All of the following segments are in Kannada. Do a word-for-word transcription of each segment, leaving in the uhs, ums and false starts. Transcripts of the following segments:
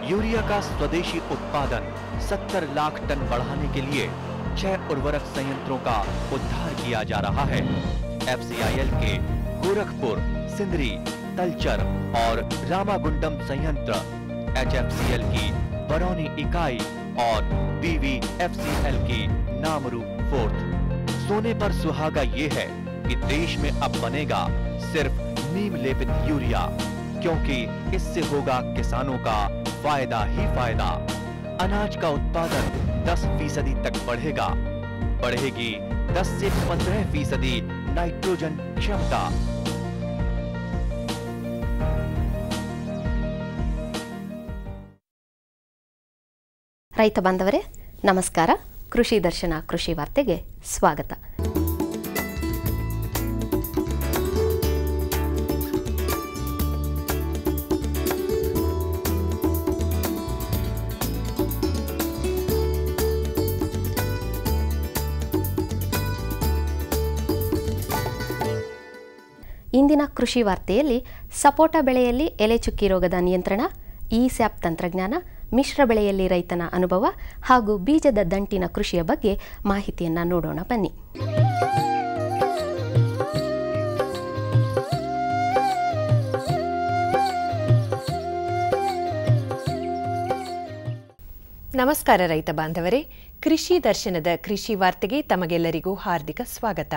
यूरिया का स्वदेशी उत्पादन सत्तर लाख टन बढ़ाने के लिए छह उर्वरक संयंत्रों का उद्धार किया जा रहा है। एफ सी आई एल के गोरखपुर, सिंदरी, तलचर और रामागुंडम संयंत्र, एच एफ सी एल की बरौनी इकाई और B V F C L की नामरू फोर्थ। सोने पर सुहागा ये है कि देश में अब बनेगा सिर्फ नीम लेपित यूरिया, क्योंकि इससे होगा किसानों का फायदा ही फायदा। अनाज का उत्पादन दस फीसदी तक बढ़ेगा, बढ़ेगी दस से पंद्रह फीसदी नाइट्रोजन क्षमता। ರೈತ ಬಾಂಧವರೇ ನಮಸ್ಕಾರ. ಕೃಷಿ ದರ್ಶನ ಕೃಷಿ ವಾರ್ತೆಗೆ ಸ್ವಾಗತ. ಇಂದಿನ ಕೃಷಿ ವಾರ್ತೆಯಲ್ಲಿ ಸಪೋಟ ಬೆಳೆಯಲ್ಲಿ ಎಲೆ ಚುಕ್ಕಿ ರೋಗದ ನಿಯಂತ್ರಣ, ಇ ಸ್ಯಾಪ್ ತಂತ್ರಜ್ಞಾನ, ಮಿಶ್ರ ಬೆಳೆಯಲ್ಲಿ ರೈತನ ಅನುಭವ ಹಾಗೂ ಬೀಜದ ದಂಟಿನ ಕೃಷಿಯ ಬಗ್ಗೆ ಮಾಹಿತಿಯನ್ನು ನೋಡೋಣ ಬನ್ನಿ. ನಮಸ್ಕಾರ ರೈತ ಬಾಂಧವರೇ, ಕೃಷಿ ದರ್ಶನದ ಕೃಷಿ ವಾರ್ತೆಗೆ ತಮಗೆಲ್ಲರಿಗೂ ಹಾರ್ದಿಕ ಸ್ವಾಗತ.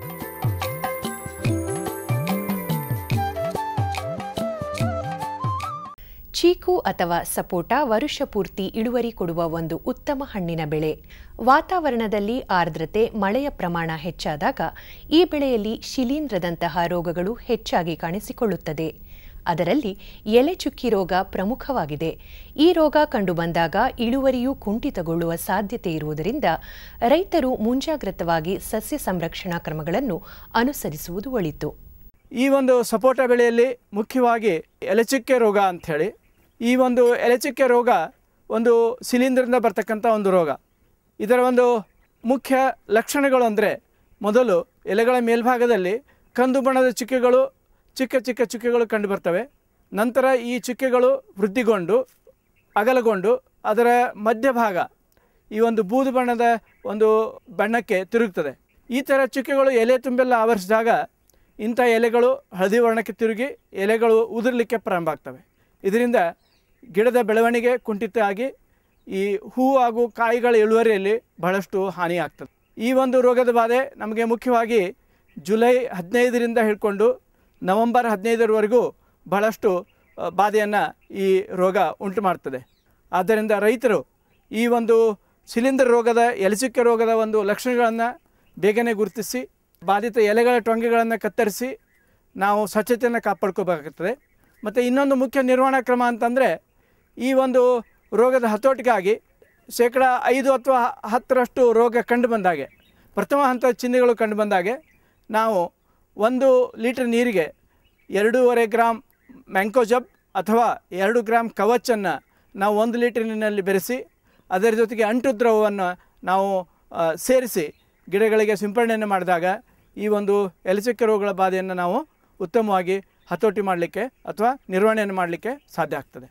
ಚೀಕು ಅಥವಾ ಸಪೋಟ ವರುಷ ಪೂರ್ತಿ ಇಳುವರಿ ಕೊಡುವ ಒಂದು ಉತ್ತಮ ಹಣ್ಣಿನ ಬೆಳೆ. ವಾತಾವರಣದಲ್ಲಿ ಆರ್ದ್ರತೆ, ಮಳೆಯ ಪ್ರಮಾಣ ಹೆಚ್ಚಾದಾಗ ಈ ಬೆಳೆಯಲ್ಲಿ ಶಿಲೀಂಧ್ರದಂತಹ ರೋಗಗಳು ಹೆಚ್ಚಾಗಿ ಕಾಣಿಸಿಕೊಳ್ಳುತ್ತದೆ. ಅದರಲ್ಲಿ ಎಲೆ ಚುಕ್ಕಿ ರೋಗ ಪ್ರಮುಖವಾಗಿದೆ. ಈ ರೋಗ ಕಂಡುಬಂದಾಗ ಇಳುವರಿಯೂ ಕುಂಠಿತಗೊಳ್ಳುವ ಸಾಧ್ಯತೆ ಇರುವುದರಿಂದ ರೈತರು ಮುಂಜಾಗ್ರತವಾಗಿ ಸಸ್ಯ ಸಂರಕ್ಷಣಾ ಕ್ರಮಗಳನ್ನು ಅನುಸರಿಸುವುದು ಒಳಿತು. ಈ ಒಂದು ಸಪೋಟ ಬೆಳೆಯಲ್ಲಿ ಮುಖ್ಯವಾಗಿ ಎಲೆಚುಕ್ಕೆ ರೋಗ ಅಂಥೇಳಿ, ಈ ಒಂದು ಎಲೆಚುಕ್ಕೆ ರೋಗ ಒಂದು ಶಿಲೀಂಧ್ರದಿಂದ ಬರ್ತಕ್ಕಂಥ ಒಂದು ರೋಗ. ಇದರ ಒಂದು ಮುಖ್ಯ ಲಕ್ಷಣಗಳು ಅಂದರೆ, ಮೊದಲು ಎಲೆಗಳ ಮೇಲ್ಭಾಗದಲ್ಲಿ ಕಂದು ಬಣ್ಣದ ಚುಕ್ಕೆಗಳು, ಚಿಕ್ಕ ಚಿಕ್ಕ ಚುಕ್ಕೆಗಳು ಕಂಡು ಬರ್ತವೆ. ನಂತರ ಈ ಚುಕ್ಕೆಗಳು ವೃದ್ಧಿಗೊಂಡು ಅಗಲಗೊಂಡು ಅದರ ಮಧ್ಯಭಾಗ ಈ ಒಂದು ಬೂದು ಬಣ್ಣದ ಒಂದು ಬಣ್ಣಕ್ಕೆ ತಿರುಗುತ್ತದೆ. ಈ ಥರ ಚುಕ್ಕೆಗಳು ಎಲೆ ತುಂಬೆಲ್ಲ ಆವರಿಸಿದಾಗ ಇಂಥ ಎಲೆಗಳು ಹಳದಿ ವರ್ಣಕ್ಕೆ ತಿರುಗಿ ಎಲೆಗಳು ಉದುರಲಿಕ್ಕೆ ಪ್ರಾರಂಭ ಆಗ್ತವೆ. ಇದರಿಂದ ಗಿಡದ ಬೆಳವಣಿಗೆ ಕುಂಠಿತ ಆಗಿ ಈ ಹೂ ಹಾಗೂ ಕಾಯಿಗಳ ಇಳುವರಿಯಲ್ಲಿ ಬಹಳಷ್ಟು ಹಾನಿಯಾಗ್ತದೆ. ಈ ಒಂದು ರೋಗದ ಬಾಧೆ ನಮಗೆ ಮುಖ್ಯವಾಗಿ ಜುಲೈ ಹದಿನೈದರಿಂದ ಹಿಡ್ಕೊಂಡು ನವಂಬರ್ ಹದಿನೈದರವರೆಗೂ ಬಹಳಷ್ಟು ಬಾಧೆಯನ್ನು ಈ ರೋಗ ಉಂಟು ಮಾಡ್ತದೆ. ಆದ್ದರಿಂದ ರೈತರು ಈ ಒಂದು ಶಿಲೀಂಧ್ರ ರೋಗದ, ಎಲೆಚುಕ್ಕೆ ರೋಗದ ಒಂದು ಲಕ್ಷಣಗಳನ್ನು ಬೇಗನೆ ಗುರುತಿಸಿ ಬಾಧಿತ ಎಲೆಗಳ ಟೊಂಗೆಗಳನ್ನು ಕತ್ತರಿಸಿ ನಾವು ಸ್ವಚ್ಛತೆಯನ್ನು ಕಾಪಾಡ್ಕೋಬೇಕಾಗುತ್ತದೆ. ಮತ್ತು ಇನ್ನೊಂದು ಮುಖ್ಯ ನಿರ್ವಹಣಾ ಕ್ರಮ ಅಂತಂದರೆ, ಈ ಒಂದು ರೋಗದ ಹತೋಟಿಗಾಗಿ ಶೇಕಡ ಐದು ಅಥವಾ ಹತ್ತರಷ್ಟು ರೋಗ ಕಂಡು ಬಂದಾಗೆ, ಪ್ರಥಮ ಹಂತದ ಚಿಹ್ನೆಗಳು ಕಂಡು ಬಂದಾಗೆ ನಾವು ಒಂದು ಲೀಟರ್ ನೀರಿಗೆ ಎರಡೂವರೆ ಗ್ರಾಮ್ ಮ್ಯಾಂಕೋಜಬ್ ಅಥವಾ ಎರಡು ಗ್ರಾಮ್ ಕವಚನ್ನು ನಾವು ಒಂದು ಲೀಟರ್ ನೀರಿನಲ್ಲಿ ಬೆರೆಸಿ ಅದರ ಜೊತೆಗೆ ಅಂಟು ದ್ರವವನ್ನು ನಾವು ಸೇರಿಸಿ ಗಿಡಗಳಿಗೆ ಸಿಂಪಡಣೆಯನ್ನು ಮಾಡಿದಾಗ ಈ ಒಂದು ಎಲೆಚುಕ್ಕೆ ರೋಗಗಳ ಬಾಧೆಯನ್ನು ನಾವು ಉತ್ತಮವಾಗಿ ಹತೋಟಿ ಮಾಡಲಿಕ್ಕೆ ಅಥವಾ ನಿರ್ವಹಣೆಯನ್ನು ಮಾಡಲಿಕ್ಕೆ ಸಾಧ್ಯ ಆಗ್ತದೆ.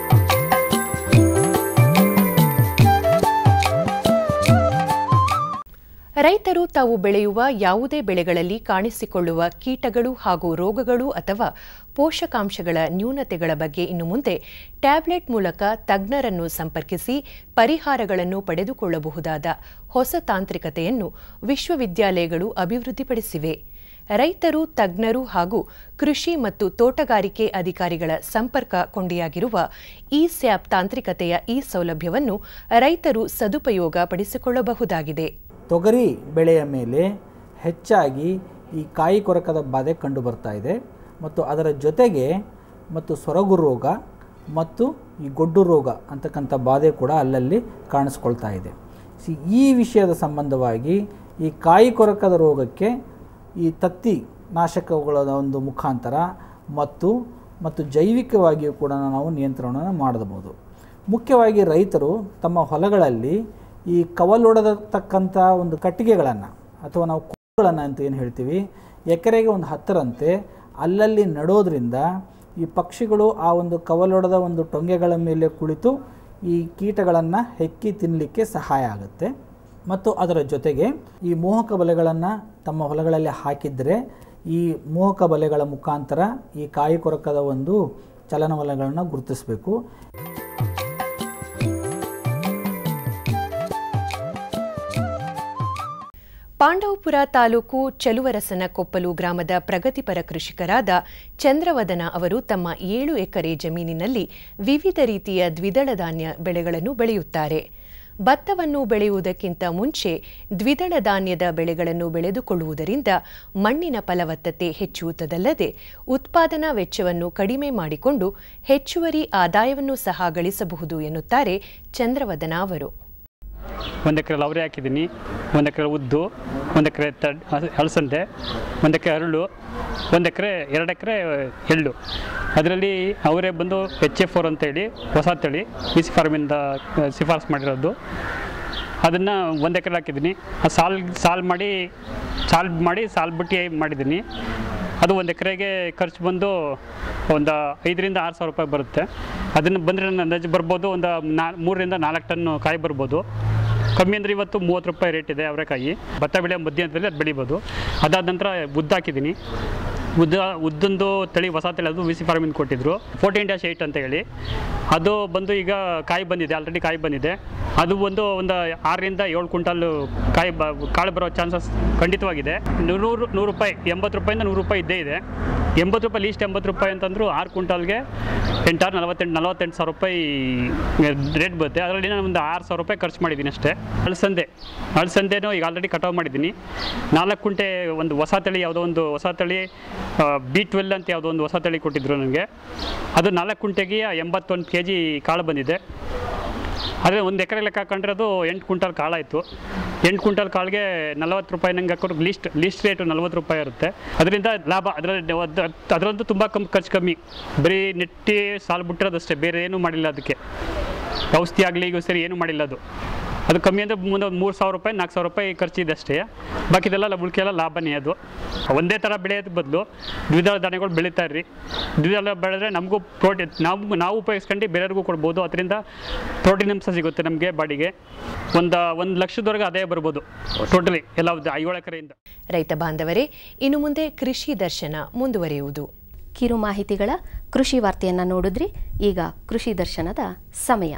ರೈತರು ತಾವು ಬೆಳೆಯುವ ಯಾವುದೇ ಬೆಳೆಗಳಲ್ಲಿ ಕಾಣಿಸಿಕೊಳ್ಳುವ ಕೀಟಗಳು ಹಾಗೂ ರೋಗಗಳು ಅಥವಾ ಪೋಷಕಾಂಶಗಳ ನ್ಯೂನತೆಗಳ ಬಗ್ಗೆ ಇನ್ನು ಮುಂದೆ ಟ್ಯಾಬ್ಲೆಟ್ ಮೂಲಕ ತಜ್ಞರನ್ನು ಸಂಪರ್ಕಿಸಿ ಪರಿಹಾರಗಳನ್ನು ಪಡೆದುಕೊಳ್ಳಬಹುದಾದ ಹೊಸ ತಾಂತ್ರಿಕತೆಯನ್ನು ವಿಶ್ವವಿದ್ಯಾಲಯಗಳು ಅಭಿವೃದ್ಧಿಪಡಿಸಿವೆ. ರೈತರು, ತಜ್ಞರು ಹಾಗೂ ಕೃಷಿ ಮತ್ತು ತೋಟಗಾರಿಕೆ ಅಧಿಕಾರಿಗಳ ಸಂಪರ್ಕ ಕೊಂಡಿಯಾಗಿರುವ ಇ ಸ್ಯಾಪ್ ತಾಂತ್ರಿಕತೆಯ ಈ ಸೌಲಭ್ಯವನ್ನು ರೈತರು ಸದುಪಯೋಗ ಪಡಿಸಿಕೊಳ್ಳಬಹುದಾಗಿದೆ. ತೊಗರಿ ಬೆಳೆಯ ಮೇಲೆ ಹೆಚ್ಚಾಗಿ ಈ ಕಾಯಿ ಕೊರಕದ ಬಾಧೆ ಕಂಡು ಬರ್ತಾ ಇದೆ ಮತ್ತು ಅದರ ಜೊತೆಗೆ ಮತ್ತು ಸೊರಗು ರೋಗ ಮತ್ತು ಈ ಗೊಡ್ಡು ರೋಗ ಅಂತಕ್ಕಂಥ ಬಾಧೆ ಕೂಡ ಅಲ್ಲಲ್ಲಿ ಕಾಣಿಸ್ಕೊಳ್ತಾ ಇದೆ. ಸಿ ಈ ವಿಷಯದ ಸಂಬಂಧವಾಗಿ ಈ ಕಾಯಿ ಕೊರಕದ ರೋಗಕ್ಕೆ ಈ ತತ್ತಿ ನಾಶಕಗಳ ಒಂದು ಮುಖಾಂತರ ಮತ್ತು ಮತ್ತು ಜೈವಿಕವಾಗಿಯೂ ಕೂಡ ನಾವು ನಿಯಂತ್ರಣವನ್ನು ಮಾಡಬಹುದು. ಮುಖ್ಯವಾಗಿ ರೈತರು ತಮ್ಮ ಹೊಲಗಳಲ್ಲಿ ಈ ಕವಲೊಡೆದತಕ್ಕಂಥ ಒಂದು ಕಟ್ಟಿಗೆಗಳನ್ನು ಅಥವಾ ನಾವು ಕೋಲುಗಳನ್ನು ಅಂತ ಏನು ಹೇಳ್ತೀವಿ, ಎಕರೆಗೆ ಒಂದು ಹತ್ತರಂತೆ ಅಲ್ಲಲ್ಲಿ ನಡೋದ್ರಿಂದ ಈ ಪಕ್ಷಿಗಳು ಆ ಒಂದು ಕವಲೊಡೆದ ಒಂದು ಟೊಂಗೆಗಳ ಮೇಲೆ ಕುಳಿತು ಈ ಕೀಟಗಳನ್ನು ಹೆಕ್ಕಿ ತಿನ್ನಲಿಕ್ಕೆ ಸಹಾಯ ಆಗುತ್ತೆ. ಮತ್ತು ಅದರ ಜೊತೆಗೆ ಈ ಮೋಹಕ ಬಲೆಗಳನ್ನು ತಮ್ಮ ಹೊಲಗಳಲ್ಲಿ ಹಾಕಿದರೆ ಈ ಮೋಹಕ ಬಲೆಗಳ ಮುಖಾಂತರ ಈ ಕಾಯಿ ಕೊರಕದ ಒಂದು ಚಲನವಲನಗಳನ್ನು ಗುರುತಿಸಬೇಕು. ಪಾಂಡವಪುರ ತಾಲೂಕು ಚಲುವರಸನಕೊಪ್ಪಲು ಗ್ರಾಮದ ಪ್ರಗತಿಪರ ಕೃಷಿಕರಾದ ಚಂದ್ರವದನ ಅವರು ತಮ್ಮ ಏಳು ಎಕರೆ ಜಮೀನಿನಲ್ಲಿ ವಿವಿಧ ರೀತಿಯ ದ್ವಿದಳ ಧಾನ್ಯ ಬೆಳೆಗಳನ್ನು ಬೆಳೆಯುತ್ತಾರೆ. ಭತ್ತವನ್ನು ಬೆಳೆಯುವುದಕ್ಕಿಂತ ಮುಂಚೆ ದ್ವಿದಳ ಧಾನ್ಯದ ಬೆಳೆಗಳನ್ನು ಬೆಳೆದುಕೊಳ್ಳುವುದರಿಂದ ಮಣ್ಣಿನ ಫಲವತ್ತತೆ ಹೆಚ್ಚುವುದಲ್ಲದೆ ಉತ್ಪಾದನಾ ವೆಚ್ಚವನ್ನು ಕಡಿಮೆ ಮಾಡಿಕೊಂಡು ಹೆಚ್ಚುವರಿ ಆದಾಯವನ್ನು ಸಹ ಗಳಿಸಬಹುದು ಎನ್ನುತ್ತಾರೆ ಚಂದ್ರವದನ ಅವರು. ಒಂದು ಎಕರೆ ಲವರಿ ಹಾಕಿದ್ದೀನಿ, ಒಂದು ಎಕರೆ ಉದ್ದು, ಒಂದು ಎಕರೆ ತಡ್ ಹಲಸಂದೆ, ಒಂದು ಎಕರೆ ಅರಳು, ಒಂದು ಎಕರೆ ಎರಡು ಎಕರೆ ಎಳ್ಳು. ಅದರಲ್ಲಿ ಅವರೇ ಬಂದು ಎಚ್ ಎಫ್ ಫೋರ್ ಅಂತೇಳಿ ಹೊಸ ತಳಿ ಬಿ ಸಿ ಫಾರ್ಮಿಂದ ಶಿಫಾರಸು ಮಾಡಿರೋದು. ಅದನ್ನು ಒಂದು ಎಕರೆ ಹಾಕಿದ್ದೀನಿ. ಆ ಸಾಲ್ ಸಾಲ್ ಮಾಡಿ ಸಾಲ್ ಮಾಡಿ ಸಾಲ್ ಬಿಟ್ಟು ಮಾಡಿದ್ದೀನಿ. ಅದು ಒಂದು ಎಕರೆಗೆ ಖರ್ಚು ಬಂದು ಒಂದು ಐದರಿಂದ ಆರು ಸಾವಿರ ರೂಪಾಯಿ ಬರುತ್ತೆ. ಅದನ್ನು ಬಂದರೆ ನನ್ನ ಅಂದಾಜು ಬರ್ಬೋದು, ಒಂದು ನಾ ಮೂರರಿಂದ ನಾಲ್ಕು ಟನ್ನು ಕಾಯಿ ಬರ್ಬೋದು. ಕಮ್ಮಿ ಅಂದರೆ ಇವತ್ತು ಮೂವತ್ತು ರೂಪಾಯಿ ರೇಟ್ ಇದೆ ಅವರೆಕಾಯಿ. ಭತ್ತ ಬೆಳೆ ಮಧ್ಯಂತರದಲ್ಲಿ ಅದು ಬೆಳಿಬೋದು. ಅದಾದ ನಂತರ ಉದ್ದು ಹಾಕಿದ್ದೀನಿ. ಉದ್ದ ಉದ್ದೊಂದು ತಳಿ ಹೊಸ ತಳಿ, ಅದು ವಿ ಸಿ ಫಾರ್ಮಿಂದ ಕೊಟ್ಟಿದ್ದರು, ಫೋರ್ಟೀನ್ ಡ್ಯಾಶ್ ಏಯ್ಟ್ ಅಂತ ಹೇಳಿ. ಅದು ಬಂದು ಈಗ ಕಾಯಿ ಬಂದಿದೆ, ಆಲ್ರೆಡಿ ಕಾಯಿ ಬಂದಿದೆ. ಅದು ಒಂದು ಒಂದು ಆರರಿಂದ ಏಳು ಕ್ವಿಂಟಲ್ ಕಾಯಿ ಬ ಕಾಳು ಬರೋ ಚಾನ್ಸಸ್ ಖಂಡಿತವಾಗಿದೆ. ನೂರು ನೂರು ರೂಪಾಯಿ ಎಂಬತ್ತು ರೂಪಾಯಿಂದ ನೂರು ರೂಪಾಯಿ ಇದ್ದೇ ಇದೆ. ಎಂಬತ್ತು ರೂಪಾಯಿ ಲೀಸ್ಟ್ ಎಂಬತ್ತು ರೂಪಾಯಿ ಅಂತಂದ್ರು ಆರು ಕ್ವಿಂಟಲ್ಗೆ ಎಂಟಾರು ನಲವತ್ತೆಂಟು ನಲವತ್ತೆಂಟು ಸಾವಿರ ರೂಪಾಯಿ ರೇಟ್ ಬರುತ್ತೆ. ಅದರಲ್ಲಿ ನಾನು ಒಂದು ಆರು ಸಾವಿರ ರೂಪಾಯಿ ಖರ್ಚು ಮಾಡಿದ್ದೀನಿ ಅಷ್ಟೇ. ಅಳಸಂದೆ ಅಳಸಂದೆನೂ ಈಗ ಆಲ್ರೆಡಿ ಕಟಾವು ಮಾಡಿದ್ದೀನಿ. ನಾಲ್ಕು ಕುಂಟೆ ಒಂದು ಹೊಸ ತಳಿ, ಯಾವುದೋ ಒಂದು ಹೊಸ ತಳಿ ಬಿ ಟ್ವೆಲ್ ಅಂತ ಯಾವುದೋ ಒಂದು ಹೊಸ ತಳಿ ಕೊಟ್ಟಿದ್ರು ನನಗೆ. ಅದು ನಾಲ್ಕು ಕುಂಟೆಗೆ ಎಂಬತ್ತೊಂದು ಕೆ ಜಿ ಕಾಳು ಬಂದಿದೆ. ಆದರೆ ಒಂದು ಎಕರೆ ಲೆಕ್ಕ ಹಾಕೊಂಡ್ರೆ ಅದು ಎಂಟು ಕ್ವಿಂಟಲ್ ಕಾಳಾಯಿತು. ಎಂಟು ಕ್ವಿಂಟಲ್ ಕಾಳಿಗೆ ನಲ್ವತ್ತು ರೂಪಾಯಿ ನಂಗೆ ಹಾಕೋರು ಲೀಸ್ಟ್ ಲೀಸ್ಟ್ ರೇಟು ನಲ್ವತ್ತು ರೂಪಾಯಿ ಇರುತ್ತೆ. ಅದರಿಂದ ಲಾಭ. ಅದರಲ್ಲಿ ಅದರಂತೂ ತುಂಬ ಕಮ್ಮಿ ಖರ್ಚು ಕಮ್ಮಿ. ಬರೀ ನೆಟ್ಟಿ ಸಾಲು ಬಿಟ್ಟಿರೋದಷ್ಟೇ, ಬೇರೆ ಏನೂ ಮಾಡಿಲ್ಲ. ಅದಕ್ಕೆ ಔಷಧಿ ಆಗಲಿ ಈಗ ಸರಿ ಏನೂ ಮಾಡಿಲ್ಲ. ಅದು ಅದು ಕಮ್ಮಿ ಅಂದರೆ ಮುಂದೆ ಮೂರು ಸಾವಿರ ರೂಪಾಯಿ ನಾಲ್ಕು ಸಾವಿರ ರೂಪಾಯಿ ಖರ್ಚಿದೆ ಅಷ್ಟೇ. ಬಾಕಿದೆಲ್ಲ ಉಳಿಕೆಲ್ಲ ಲಾಭನೇ. ಅದು ಒಂದೇ ಥರ ಬೆಳೆಯೋದು ಬದಲು ದ್ವಿದಳ ಧಾನ್ಯಗಳು ಬೆಳೀತಾ ಇರ್ರಿ. ದ್ವಿದಳ ಬೆಳೆದ್ರೆ ನಮಗೂ ಪ್ರೋಟೀನ್, ನಾವು ನಾವು ಉಪಯೋಗಿಸ್ಕೊಂಡು ಬೇರೆಯವ್ರಿಗೂ ಕೊಡ್ಬೋದು. ಅದರಿಂದ ಪ್ರೋಟೀನ್ ಅಂಶ ಸಿಗುತ್ತೆ ನಮಗೆ ಬಾಡಿಗೆ. ಒಂದು ಒಂದು ಲಕ್ಷದವರೆಗೆ ಆದಾಯ ಬರ್ಬೋದು ಟೋಟಲಿ ಎಲ್ಲ ಏಳು ಎಕರೆಯಿಂದ. ರೈತ ಬಾಂಧವರೇ, ಇನ್ನು ಮುಂದೆ ಕೃಷಿ ದರ್ಶನ ಮುಂದುವರಿಯುವುದು. ಕಿರು ಮಾಹಿತಿಗಳ ಕೃಷಿ ವಾರ್ತೆಯನ್ನು ನೋಡಿದ್ರಿ. ಈಗ ಕೃಷಿ ದರ್ಶನದ ಸಮಯ.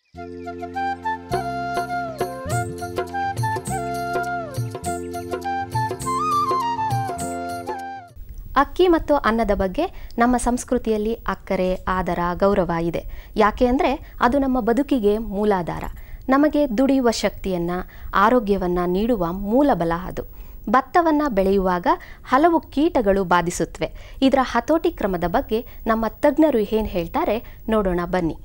ಅಕ್ಕಿ ಮತ್ತು ಅನ್ನದ ಬಗ್ಗೆ ನಮ್ಮ ಸಂಸ್ಕೃತಿಯಲ್ಲಿ ಅಕ್ಕರೆ, ಆದರ, ಗೌರವ ಇದೆ. ಯಾಕೆ ಅಂದರೆ ಅದು ನಮ್ಮ ಬದುಕಿಗೆ ಮೂಲಾಧಾರ. ನಮಗೆ ದುಡಿಯುವ ಶಕ್ತಿಯನ್ನು, ಆರೋಗ್ಯವನ್ನು ನೀಡುವ ಮೂಲಬಲ ಅದು. ಭತ್ತವನ್ನು ಬೆಳೆಯುವಾಗ ಹಲವು ಕೀಟಗಳು ಬಾಧಿಸುತ್ತವೆ. ಇದರ ಹತೋಟಿ ಕ್ರಮದ ಬಗ್ಗೆ ನಮ್ಮ ತಜ್ಞರು ಏನು ಹೇಳ್ತಾರೆ ನೋಡೋಣ ಬನ್ನಿ.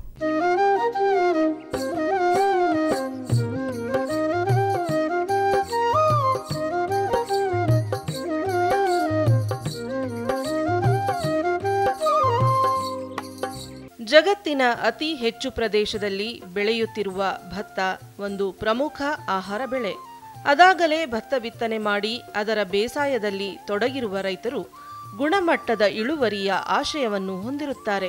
ಜಗತ್ತಿನ ಅತಿ ಹೆಚ್ಚು ಪ್ರದೇಶದಲ್ಲಿ ಬೆಳೆಯುತ್ತಿರುವ ಭತ್ತ ಒಂದು ಪ್ರಮುಖ ಆಹಾರ ಬೆಳೆ. ಅದಾಗಲೇ ಭತ್ತ ಬಿತ್ತನೆ ಮಾಡಿ ಅದರ ಬೇಸಾಯದಲ್ಲಿ ತೊಡಗಿರುವ ರೈತರು ಗುಣಮಟ್ಟದ ಇಳುವರಿಯ ಆಶಯವನ್ನು ಹೊಂದಿರುತ್ತಾರೆ.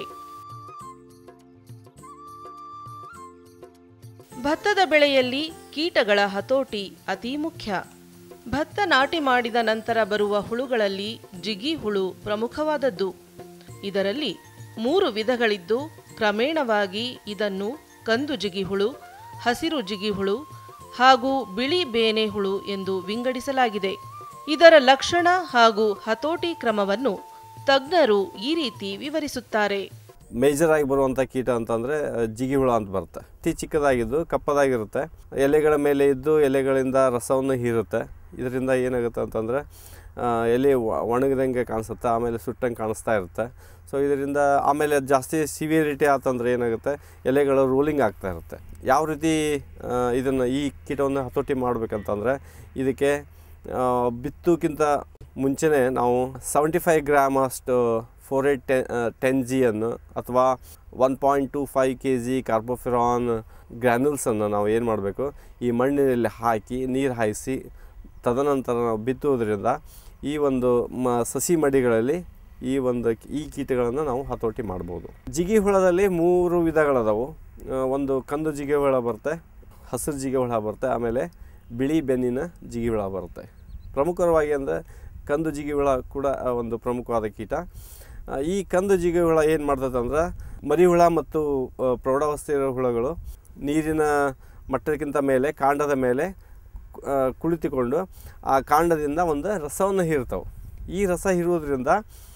ಭತ್ತದ ಬೆಳೆಯಲ್ಲಿ ಕೀಟಗಳ ಹತೋಟಿ ಅತಿ ಮುಖ್ಯ. ಭತ್ತ ನಾಟಿ ಮಾಡಿದ ನಂತರ ಬರುವ ಹುಳುಗಳಲ್ಲಿ ಜಿಗಿ ಹುಳು ಪ್ರಮುಖವಾದದ್ದು. ಇದರಲ್ಲಿ ಮೂರು ವಿಧಗಳಿದ್ದು ಕ್ರಮೇಣವಾಗಿ ಇದನ್ನು ಕಂದು ಜಿಗಿಹುಳು, ಹಸಿರು ಜಿಗಿಹುಳು ಹಾಗೂ ಬಿಳಿ ಬೇನೆ ಹುಳು ಎಂದು ವಿಂಗಡಿಸಲಾಗಿದೆ. ಇದರ ಲಕ್ಷಣ ಹಾಗೂ ಹತೋಟಿ ಕ್ರಮವನ್ನು ತಜ್ಞರು ಈ ರೀತಿ ವಿವರಿಸುತ್ತಾರೆ. ಮೇಜರ್ ಆಗಿ ಬರುವಂಥ ಕೀಟ ಅಂತಂದರೆ ಜಿಗಿ ಹುಳ ಅಂತ ಬರುತ್ತೆ. ಅತಿ ಚಿಕ್ಕದಾಗಿದ್ದು ಕಪ್ಪದಾಗಿರುತ್ತೆ. ಎಲೆಗಳ ಮೇಲೆ ಇದ್ದು ಎಲೆಗಳಿಂದ ರಸವನ್ನು ಹೀರುತ್ತೆ. ಇದರಿಂದ ಏನಾಗುತ್ತೆ ಅಂತಂದರೆ ಎಲೆ ಒಣಗಿದಂಗೆ ಕಾಣಿಸುತ್ತೆ, ಆಮೇಲೆ ಸುಟ್ಟಂಗೆ ಕಾಣಿಸ್ತಾ ಇರುತ್ತೆ. ಸೊ ಇದರಿಂದ ಆಮೇಲೆ ಜಾಸ್ತಿ ಸಿವಿಯರಿಟಿ ಆತಂದ್ರೆ ಏನಾಗುತ್ತೆ, ಎಲೆಗಳು ರೋಲಿಂಗ್ ಆಗ್ತಾ ಇರುತ್ತೆ. ಯಾವ ರೀತಿ ಇದನ್ನು ಈ ಕೀಟವನ್ನು ಹತೋಟಿ ಮಾಡಬೇಕಂತಂದರೆ, ಇದಕ್ಕೆ ಬಿತ್ತೋಕ್ಕಿಂತ ಮುಂಚೆನೇ ನಾವು ಸೆವೆಂಟಿ ಫೈವ್ ಗ್ರಾಮ್ ಅಷ್ಟು ಫೋರ್ ಏಟ್ ಟೆ ಟೆನ್ ಜಿಯನ್ನು ಅಥವಾ one point two five K G carbofuran ಗ್ರ್ಯಾನ್ಯೂಲ್ಸನ್ನು ನಾವು ಏನು ಮಾಡಬೇಕು, ಈ ಮಣ್ಣಿನಲ್ಲಿ ಹಾಕಿ ನೀರು ಹಾಯಿಸಿ ತದನಂತರ ನಾವು ಬಿತ್ತುವುದರಿಂದ ಈ ಒಂದು ಮ ಸಸಿ ಮಡಿಗಳಲ್ಲಿ ಈ ಒಂದು ಈ ಕೀಟಗಳನ್ನು ನಾವು ಹತೋಟಿ ಮಾಡ್ಬೋದು. ಜಿಗಿ ಹುಳದಲ್ಲಿ ಮೂರು ವಿಧಗಳದಾವು. ಒಂದು ಕಂದು ಜಿಗಿ ಹುಳ ಬರುತ್ತೆ, ಹಸಿರು ಜಿಗಿ ಹುಳ ಬರುತ್ತೆ, ಆಮೇಲೆ ಬಿಳಿ ಬೆನ್ನಿನ ಜಿಗಿ ಹುಳ ಬರುತ್ತೆ. ಪ್ರಮುಖವಾಗಿ ಅಂದರೆ ಕಂದು ಜಿಗಿ ಹುಳ ಕೂಡ ಒಂದು ಪ್ರಮುಖವಾದ ಕೀಟ. ಈ ಕಂದು ಜಿಗಿ ಹುಳ ಏನು ಮಾಡ್ತದೆ ಅಂದ್ರೆ ಮರಿ ಹುಳ ಮತ್ತು ಪ್ರೌಢಾವಸ್ಥೆ ಇರೋ ಹುಳಗಳು ನೀರಿನ ಮಟ್ಟಕ್ಕಿಂತ ಮೇಲೆ ಕಾಂಡದ ಮೇಲೆ ಕುಳಿತುಕೊಂಡು ಆ ಕಾಂಡದಿಂದ ಒಂದು ರಸವನ್ನು ಹೀರ್ತಾವೆ. ಈ ರಸ ಹೀರುವುದರಿಂದ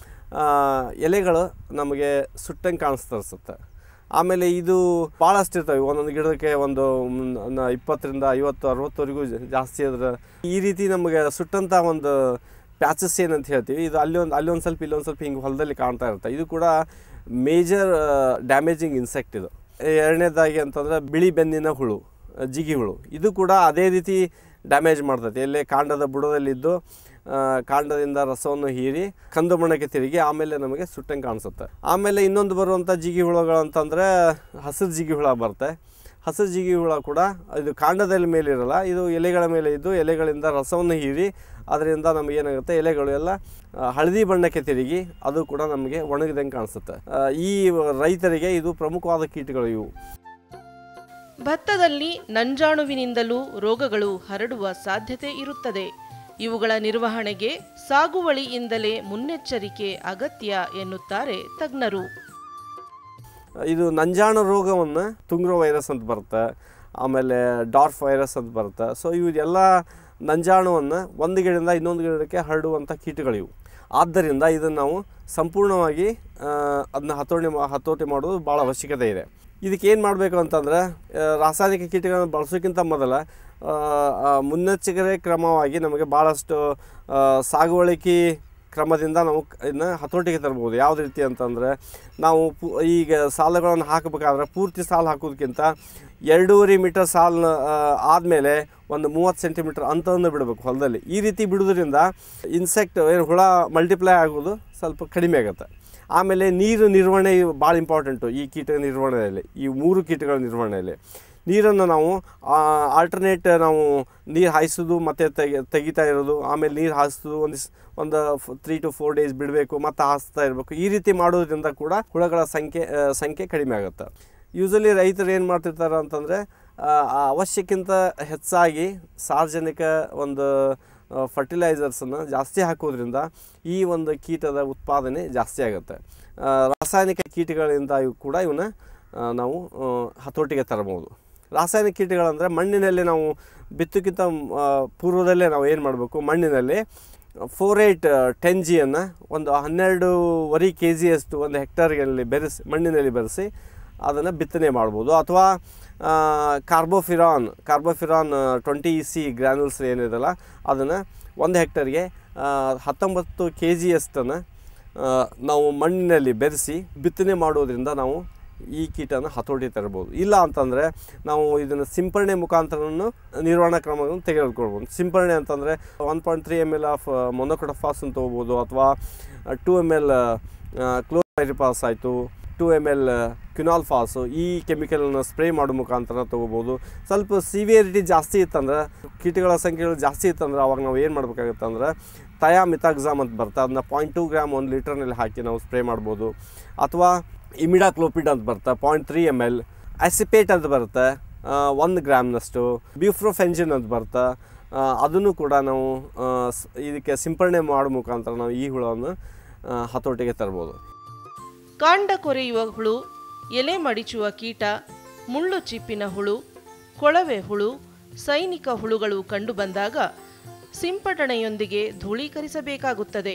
ಎಲೆಗಳು ನಮಗೆ ಸುಟ್ಟಂಗೆ ಕಾಣಿಸ್ತರಿಸುತ್ತೆ. ಆಮೇಲೆ ಇದು ಭಾಳಷ್ಟು ಇರ್ತವೆ, ಒಂದೊಂದು ಗಿಡಕ್ಕೆ ಒಂದು ಇಪ್ಪತ್ತರಿಂದ ಐವತ್ತು ಅರವತ್ತವರೆಗೂ ಜಾಸ್ತಿ ಅದ್ರ ಈ ರೀತಿ ನಮಗೆ ಸುಟ್ಟಂಥ ಒಂದು ಪ್ಯಾಚಸ್ ಏನಂತ ಹೇಳ್ತೀವಿ, ಇದು ಅಲ್ಲಿ ಒಂದು ಅಲ್ಲಿ ಒಂದು ಸ್ವಲ್ಪ ಇಲ್ಲೊಂದು ಸ್ವಲ್ಪ ಹಿಂಗೆ ಹೊಲದಲ್ಲಿ ಕಾಣ್ತಾ ಇರುತ್ತೆ. ಇದು ಕೂಡ ಮೇಜರ್ ಡ್ಯಾಮೇಜಿಂಗ್ ಇನ್ಸೆಕ್ಟ್. ಇದು ಎರಡನೇದಾಗಿ ಅಂತಂದರೆ ಬಿಳಿ ಬೆನ್ನಿನ ಹುಳು, ಜಿಗಿ ಹುಳು, ಇದು ಕೂಡ ಅದೇ ರೀತಿ ಡ್ಯಾಮೇಜ್ ಮಾಡ್ತೈತೆ. ಎಲ್ಲೇ ಕಾಂಡದ ಬುಡದಲ್ಲಿದ್ದು ಕಾಂಡದಿಂದ ರಸವನ್ನು ಹೀರಿ ಕಂದು ಬಣ್ಣಕ್ಕೆ ತಿರುಗಿ ಆಮೇಲೆ ನಮಗೆ ಸುಟ್ಟಂಗೆ ಕಾಣಿಸುತ್ತೆ. ಆಮೇಲೆ ಇನ್ನೊಂದು ಬರುವಂಥ ಜಿಗಿ ಹುಳುಗಳು ಅಂತಂದರೆ ಹಸಿರು ಜಿಗಿ ಹುಳ ಬರುತ್ತೆ. ಹಸಿರು ಜಿಗಿ ಹುಳ ಕೂಡ ಇದು ಕಾಂಡದಲ್ಲಿ ಮೇಲೆ ಇರಲ್ಲ, ಇದು ಎಲೆಗಳ ಮೇಲೆ ಇದ್ದು ಎಲೆಗಳಿಂದ ರಸವನ್ನು ಹೀರಿ ಅದರಿಂದ ನಮಗೇನಾಗುತ್ತೆ ಎಲೆಗಳು ಎಲ್ಲ ಹಳದಿ ಬಣ್ಣಕ್ಕೆ ತಿರುಗಿ ಅದು ಕೂಡ ನಮಗೆ ಒಣಗಿದಂಗೆ ಕಾಣಿಸುತ್ತೆ. ಈ ರೈತರಿಗೆ ಇದು ಪ್ರಮುಖವಾದ ಕೀಟಗಳು ಇವು. ಭತ್ತದಲ್ಲಿ ನಂಜಾಣುವಿನಿಂದಲೂ ರೋಗಗಳು ಹರಡುವ ಸಾಧ್ಯತೆ ಇರುತ್ತದೆ. ಇವುಗಳ ನಿರ್ವಹಣೆಗೆ ಸಾಗುವಳಿಯಿಂದಲೇ ಮುನ್ನೆಚ್ಚರಿಕೆ ಅಗತ್ಯ ಎನ್ನುತ್ತಾರೆ ತಜ್ಞರು. ಇದು ನಂಜಾಣು ರೋಗವನ್ನು ತುಂಗ್ರೋ ವೈರಸ್ ಅಂತ ಬರುತ್ತೆ, ಆಮೇಲೆ ಡಾರ್ಫ್ ವೈರಸ್ ಅಂತ ಬರುತ್ತೆ. ಸೊ ಇವು ಎಲ್ಲ ನಂಜಾಣುವನ್ನು ಒಂದು ಗಿಡದಿಂದ ಇನ್ನೊಂದು ಗಿಡಕ್ಕೆ ಹರಡುವಂಥ ಕೀಟಗಳಿವು. ಆದ್ದರಿಂದ ಇದನ್ನು ನಾವು ಸಂಪೂರ್ಣವಾಗಿ ಅದನ್ನ ಹತೋಟಿ ಹತೋಟಿ ಮಾಡೋದು ಭಾಳ ಅವಶ್ಯಕತೆ ಇದೆ. ಇದಕ್ಕೆ ಏನು ಮಾಡಬೇಕು ಅಂತಂದರೆ ರಾಸಾಯನಿಕ ಕೀಟಗಳನ್ನು ಬಳಸೋಕ್ಕಿಂತ ಮೊದಲ ಮುನ್ನೆಚ್ಚರಿಕೆ ಕ್ರಮವಾಗಿ ನಮಗೆ ಭಾಳಷ್ಟು ಸಾಗುವಳಿಕೆ ಕ್ರಮದಿಂದ ನಾವು ಇದನ್ನ ಹತೋಟಿಗೆ ತರ್ಬೋದು. ಯಾವುದೇ ರೀತಿ ಅಂತಂದರೆ ನಾವು ಪು ಈಗ ಸಾಲುಗಳನ್ನು ಹಾಕಬೇಕಾದ್ರೆ ಪೂರ್ತಿ ಸಾಲು ಹಾಕೋದಕ್ಕಿಂತ ಎರಡೂವರೆ ಮೀಟರ್ ಸಾಲು ಆದಮೇಲೆ ಒಂದು ಮೂವತ್ತು ಸೆಂಟಿಮೀಟರ್ ಅಂತರವನ್ನು ಬಿಡಬೇಕು ಹೊಲದಲ್ಲಿ. ಈ ರೀತಿ ಬಿಡೋದ್ರಿಂದ ಇನ್ಸೆಕ್ಟ್ ಏನು ಹುಳ ಮಲ್ಟಿಪ್ಲೈ ಆಗೋದು ಸ್ವಲ್ಪ ಕಡಿಮೆ ಆಗುತ್ತೆ. ಆಮೇಲೆ ನೀರು ನಿರ್ವಹಣೆ ಭಾಳ ಇಂಪಾರ್ಟೆಂಟು ಈ ಕೀಟ ನಿರ್ವಹಣೆಯಲ್ಲಿ, ಈ ಮೂರು ಕೀಟಗಳ ನಿರ್ವಹಣೆಯಲ್ಲಿ. ನೀರನ್ನು ನಾವು ಆಲ್ಟರ್ನೇಟ್ ನಾವು ನೀರು ಹಾಯಿಸೋದು ಮತ್ತು ತೆಗಿ ತೆಗಿತಾ ಇರೋದು, ಆಮೇಲೆ ನೀರು ಹಾಯಿಸೋದು ಒಂದು ಒಂದು ತ್ರೀ ಟು ಫೋರ್ ಡೇಸ್ ಬಿಡಬೇಕು ಮತ್ತು ಹಾಯಿಸ್ತಾ ಇರಬೇಕು. ಈ ರೀತಿ ಮಾಡೋದ್ರಿಂದ ಕೂಡ ಹುಳಗಳ ಸಂಖ್ಯೆ ಸಂಖ್ಯೆ ಕಡಿಮೆ ಆಗುತ್ತೆ. ಯೂಸಲಿ ರೈತರು ಏನು ಮಾಡ್ತಿರ್ತಾರೆ ಅಂತಂದರೆ ಅವಶ್ಯಕ್ಕಿಂತ ಹೆಚ್ಚಾಗಿ ಸಾರ್ವಜನಿಕ ಒಂದು ಫರ್ಟಿಲೈಸರ್ಸನ್ನು ಜಾಸ್ತಿ ಹಾಕೋದ್ರಿಂದ ಈ ಒಂದು ಕೀಟದ ಉತ್ಪಾದನೆ ಜಾಸ್ತಿ ಆಗುತ್ತೆ. ರಾಸಾಯನಿಕ ಕೀಟಗಳಿಂದ ಇವು ಕೂಡ ಇವನ್ನ ನಾವು ಹತೋಟಿಗೆ ತರಬಹುದು. ರಾಸಾಯನಿಕ ಕೀಟಗಳಂದರೆ ಮಣ್ಣಿನಲ್ಲಿ ನಾವು ಬಿತ್ತೋಕ್ಕಿಂತ ಪೂರ್ವದಲ್ಲೇ ನಾವು ಏನು ಮಾಡಬೇಕು, ಮಣ್ಣಿನಲ್ಲಿ ಫೋರ್ ಏಯ್ಟ್ ಟೆನ್ ಜಿಯನ್ನು ಒಂದು ಹನ್ನೆರಡೂವರೆ ಕೆ ಜಿಯಷ್ಟು ಒಂದು ಹೆಕ್ಟರ್ಗಳಲ್ಲಿ ಬೆರೆಸಿ ಮಣ್ಣಿನಲ್ಲಿ ಬೆರೆಸಿ ಅದನ್ನು ಬಿತ್ತನೆ ಮಾಡ್ಬೋದು. ಅಥವಾ carbofuran carbofuran twenty E C ಗ್ರ್ಯಾನ್ಯೂಲ್ಸ್ ಏನಿದೆಲ್ಲ ಅದನ್ನು ಒಂದು ಹೆಕ್ಟರ್ಗೆ ಹತ್ತೊಂಬತ್ತು ಕೆ ಜಿಯಷ್ಟನ್ನು ನಾವು ಮಣ್ಣಿನಲ್ಲಿ ಬೆರೆಸಿ ಬಿತ್ತನೆ ಮಾಡೋದ್ರಿಂದ ನಾವು ಈ ಕೀಟನ ಹತೋಟಿ ತರ್ಬೋದು. ಇಲ್ಲ ಅಂತಂದರೆ ನಾವು ಇದನ್ನು ಸಿಂಪರಣೆ ಮುಖಾಂತರನೂ ನಿರ್ವಹಣಾ ಕ್ರಮಗಳನ್ನು ತೆಗೆದುಕೊಳ್ಬೋದು. ಸಿಂಪರಣೆ ಅಂತಂದರೆ one point three M L of monocrotophos ಅಂತ ತೊಗೋಬೋದು, ಅಥವಾ ಟೂ ಎಮ್ ಎಲ್ ಕ್ಲೋರೈರಿಪಾಸ್ ಆಯಿತು, ಟೂ ಎಮ್ ಎಲ್ ಕ್ವಿನಾಲ್ಫಾಸು, ಈ ಕೆಮಿಕಲನ್ನು ಸ್ಪ್ರೇ ಮಾಡೋ ಮುಖಾಂತರ ತೊಗೋಬೋದು. ಸ್ವಲ್ಪ ಸಿವಿಯರಿಟಿ ಜಾಸ್ತಿ ಇತ್ತಂದ್ರೆ, ಕೀಟಗಳ ಸಂಖ್ಯೆಗಳು ಜಾಸ್ತಿ ಇತ್ತಂದ್ರೆ ಅವಾಗ ನಾವು ಏನು ಮಾಡಬೇಕಾಗುತ್ತೆ ಅಂದರೆ ಥಯಾಮಿಥಾಕ್ಸಾಮ್ ಅಂತ ಬರುತ್ತೆ, ಅದನ್ನ ಪಾಯಿಂಟ್ ಟೂ ಗ್ರಾಮ್ ಒಂದು ಲೀಟರ್ನಲ್ಲಿ ಹಾಕಿ ನಾವು ಸ್ಪ್ರೇ ಮಾಡ್ಬೋದು. ಅಥವಾ ಇಮಿಡಾಕ್ಲೋಪಿಡ್ ಅಂತ ಬರುತ್ತೆ point three M L, acephate ಅಂತ ಬರುತ್ತೆ ಒಂದು ಗ್ರಾಮ್ನಷ್ಟು, ಬ್ಯೂಫ್ರೋಫೆಂಜಿನ್ ಅಂತ ಬರುತ್ತೆ, ಅದನ್ನು ಕೂಡ ನಾವು ಇದಕ್ಕೆ ಸಿಂಪರಣೆ ಮಾಡೋ ಮುಖಾಂತರ ನಾವು ಈ ಹುಳವನ್ನು ಹತೋಟಿಗೆ ತರ್ಬೋದು. ಕಾಂಡ ಕೊರೆಯುವ ಹುಳು, ಎಲೆ ಮಡಿಚುವ ಕೀಟ, ಮುಳ್ಳು ಚಿಪ್ಪಿನ ಹುಳು, ಕೊಳವೆ ಹುಳು, ಸೈನಿಕ ಹುಳುಗಳು ಕಂಡುಬಂದಾಗ ಸಿಂಪಡಣೆಯೊಂದಿಗೆ ಧೂಳೀಕರಿಸಬೇಕಾಗುತ್ತದೆ.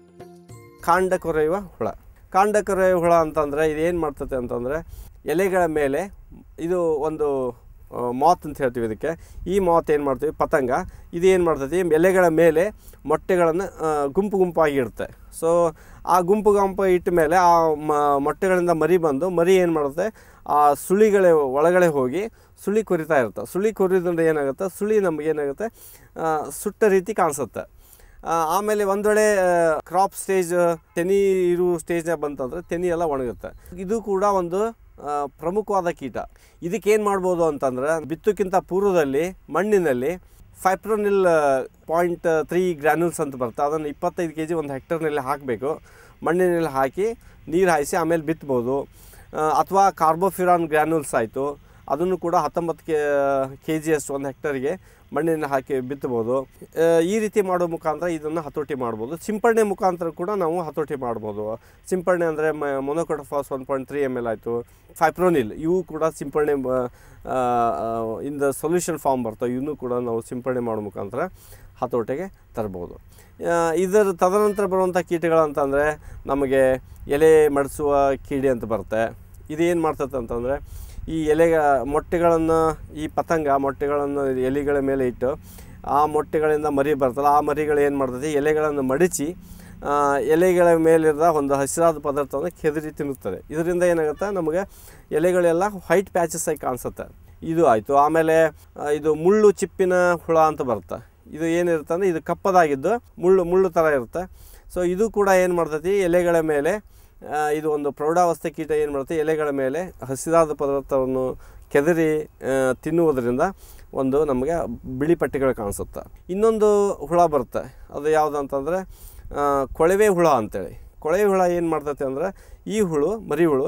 ಕಾಂಡ ಕೊರೆಯುವ ಹುಳ ಕಾಂಡ ಕೊರೆಯುವ ಹುಳ ಅಂತಂದರೆ ಇದೇನು ಮಾಡ್ತದೆ ಅಂತಂದರೆ ಎಲೆಗಳ ಮೇಲೆ ಇದು ಒಂದು ಮಾತ್ ಅಂತ ಹೇಳ್ತೀವಿ ಇದಕ್ಕೆ. ಈ ಮಾತ್ ಏನು ಮಾಡ್ತೀವಿ, ಪತಂಗ, ಇದು ಏನು ಮಾಡ್ತೈತಿ ಎಲೆಗಳ ಮೇಲೆ ಮೊಟ್ಟೆಗಳನ್ನು ಗುಂಪು ಗುಂಪಾಗಿ ಇಡುತ್ತೆ. ಸೊ ಆ ಗುಂಪು ಗುಂಪು ಇಟ್ಟ ಮೇಲೆ ಆ ಮೊಟ್ಟೆಗಳಿಂದ ಮರಿ ಬಂದು ಮರಿ ಏನು ಮಾಡುತ್ತೆ, ಆ ಸುಳಿಗಳ ಒಳಗಡೆ ಹೋಗಿ ಸುಳಿ ಕೊರಿತಾ ಇರುತ್ತೆ. ಸುಳಿ ಕೊರಿದ್ರಿಂದ ಏನಾಗುತ್ತೆ, ಸುಳಿ ನಮಗೇನಾಗುತ್ತೆ ಸುಟ್ಟ ರೀತಿ ಕಾಣಿಸುತ್ತೆ. ಆಮೇಲೆ ಒಂದು ವೇಳೆ ಕ್ರಾಪ್ ಸ್ಟೇಜ್ ತೆನಿ ಇರೋ ಸ್ಟೇಜ್ನಾಗ ಬಂತಂದರೆ ತೆನಿ ಎಲ್ಲ ಒಣಗುತ್ತೆ. ಇದು ಕೂಡ ಒಂದು ಪ್ರಮುಖವಾದ ಕೀಟ. ಇದಕ್ಕೇನು ಮಾಡ್ಬೋದು ಅಂತಂದ್ರೆ ಬಿತ್ತೋಕ್ಕಿಂತ ಪೂರ್ವದಲ್ಲಿ ಮಣ್ಣಿನಲ್ಲಿ ಫೈಪ್ರೋನಿಲ್ ಪಾಯಿಂಟ್ ತ್ರೀ ಗ್ರ್ಯಾನ್ಯೂಲ್ಸ್ ಅಂತ ಬರುತ್ತೆ, ಅದನ್ನು ಇಪ್ಪತ್ತೈದು ಕೆ ಜಿ ಒಂದು ಹೆಕ್ಟರ್ನಲ್ಲಿ ಹಾಕಬೇಕು. ಮಣ್ಣಿನಲ್ಲಿ ಹಾಕಿ ನೀರು ಹಾಯಿಸಿ ಆಮೇಲೆ ಬಿತ್ತಬೋದು. ಅಥವಾ ಕಾರ್ಬೋಫಿರಾನ್ ಗ್ರ್ಯಾನ್ಯೂಲ್ಸ್ ಆಯಿತು, ಅದನ್ನು ಕೂಡ ಹತ್ತೊಂಬತ್ತು ಕೆ ಕೆ ಜಿಯಷ್ಟು ಒಂದು ಹೆಕ್ಟರ್ಗೆ ಮಣ್ಣಿನ ಹಾಕಿ ಬಿತ್ತಬೋದು. ಈ ರೀತಿ ಮಾಡೋ ಮುಖಾಂತರ ಇದನ್ನು ಹತೋಟಿ ಮಾಡ್ಬೋದು. ಸಿಂಪಡಣೆ ಮುಖಾಂತರ ಕೂಡ ನಾವು ಹತೋಟಿ ಮಾಡ್ಬೋದು. ಸಿಂಪಡಣೆ ಅಂದರೆ monocrotophos one point three M L ಆಯಿತು, ಫೈಪ್ರೋನಿಲ್, ಇವು ಕೂಡ ಸಿಂಪಡಣೆ ಇನ್ ದ ಸೊಲ್ಯೂಷನ್ ಫಾರ್ಮ್ ಬರ್ತವೆ. ಇವನ್ನೂ ಕೂಡ ನಾವು ಸಿಂಪಡಣೆ ಮಾಡೋ ಮುಖಾಂತರ ಹತೋಟಿಗೆ ತರ್ಬೋದು. ಇದರ ತದನಂತರ ಬರುವಂಥ ಕೀಟಗಳಂತಂದರೆ ನಮಗೆ ಎಲೆ ಮಡಿಸುವ ಕೀಡೆ ಅಂತ ಬರುತ್ತೆ. ಇದೇನು ಮಾಡ್ತದೆ ಅಂತಂದರೆ ಈ ಎಲೆ ಮೊಟ್ಟೆಗಳನ್ನು, ಈ ಪತಂಗ ಮೊಟ್ಟೆಗಳನ್ನು ಎಲೆಗಳ ಮೇಲೆ ಇಟ್ಟು ಆ ಮೊಟ್ಟೆಗಳಿಂದ ಮರಿ ಬರ್ತಲ್ಲ, ಆ ಮರಿಗಳು ಏನು ಮಾಡ್ತದೆ, ಎಲೆಗಳನ್ನು ಮಡಿಚಿ ಎಲೆಗಳ ಮೇಲಿರೋ ಒಂದು ಹಸಿರಾದ ಪದಾರ್ಥವನ್ನು ಕೆದರಿ ತಿನ್ನುತ್ತದೆ. ಇದರಿಂದ ಏನಾಗುತ್ತೆ, ನಮಗೆ ಎಲೆಗಳೆಲ್ಲ ವೈಟ್ ಪ್ಯಾಚಸ್ ಆಗಿ ಕಾಣಿಸುತ್ತೆ. ಇದು ಆಯಿತು. ಆಮೇಲೆ ಇದು ಮುಳ್ಳು ಚಿಪ್ಪಿನ ಹುಳ ಅಂತ ಬರುತ್ತೆ. ಇದು ಏನಿರುತ್ತೆ ಅಂದರೆ ಇದು ಕಪ್ಪದಾಗಿದ್ದು ಮುಳ್ಳು ಮುಳ್ಳು ಥರ ಇರುತ್ತೆ. ಸೊ ಇದು ಕೂಡ ಏನು ಮಾಡ್ತೈತಿ, ಎಲೆಗಳ ಮೇಲೆ ಇದು ಒಂದು ಪ್ರೌಢಾವಸ್ಥೆ ಕೀಟ ಏನು ಮಾಡುತ್ತೆ, ಎಲೆಗಳ ಮೇಲೆ ಹಸಿರಾದ ಪದಾರ್ಥವನ್ನು ಕೆದರಿ ತಿನ್ನುವುದರಿಂದ ಒಂದು ನಮಗೆ ಬಿಳಿ ಪಟ್ಟಿಗಳು ಕಾಣಿಸುತ್ತೆ. ಇನ್ನೊಂದು ಹುಳ ಬರುತ್ತೆ, ಅದು ಯಾವುದಂತಂದರೆ ಕೊಳವೆ ಹುಳ ಅಂತೇಳಿ. ಕೊಳವೆ ಹುಳ ಏನು ಮಾಡ್ತೈತೆ ಅಂದರೆ ಈ ಹುಳು ಮರಿ ಹುಳು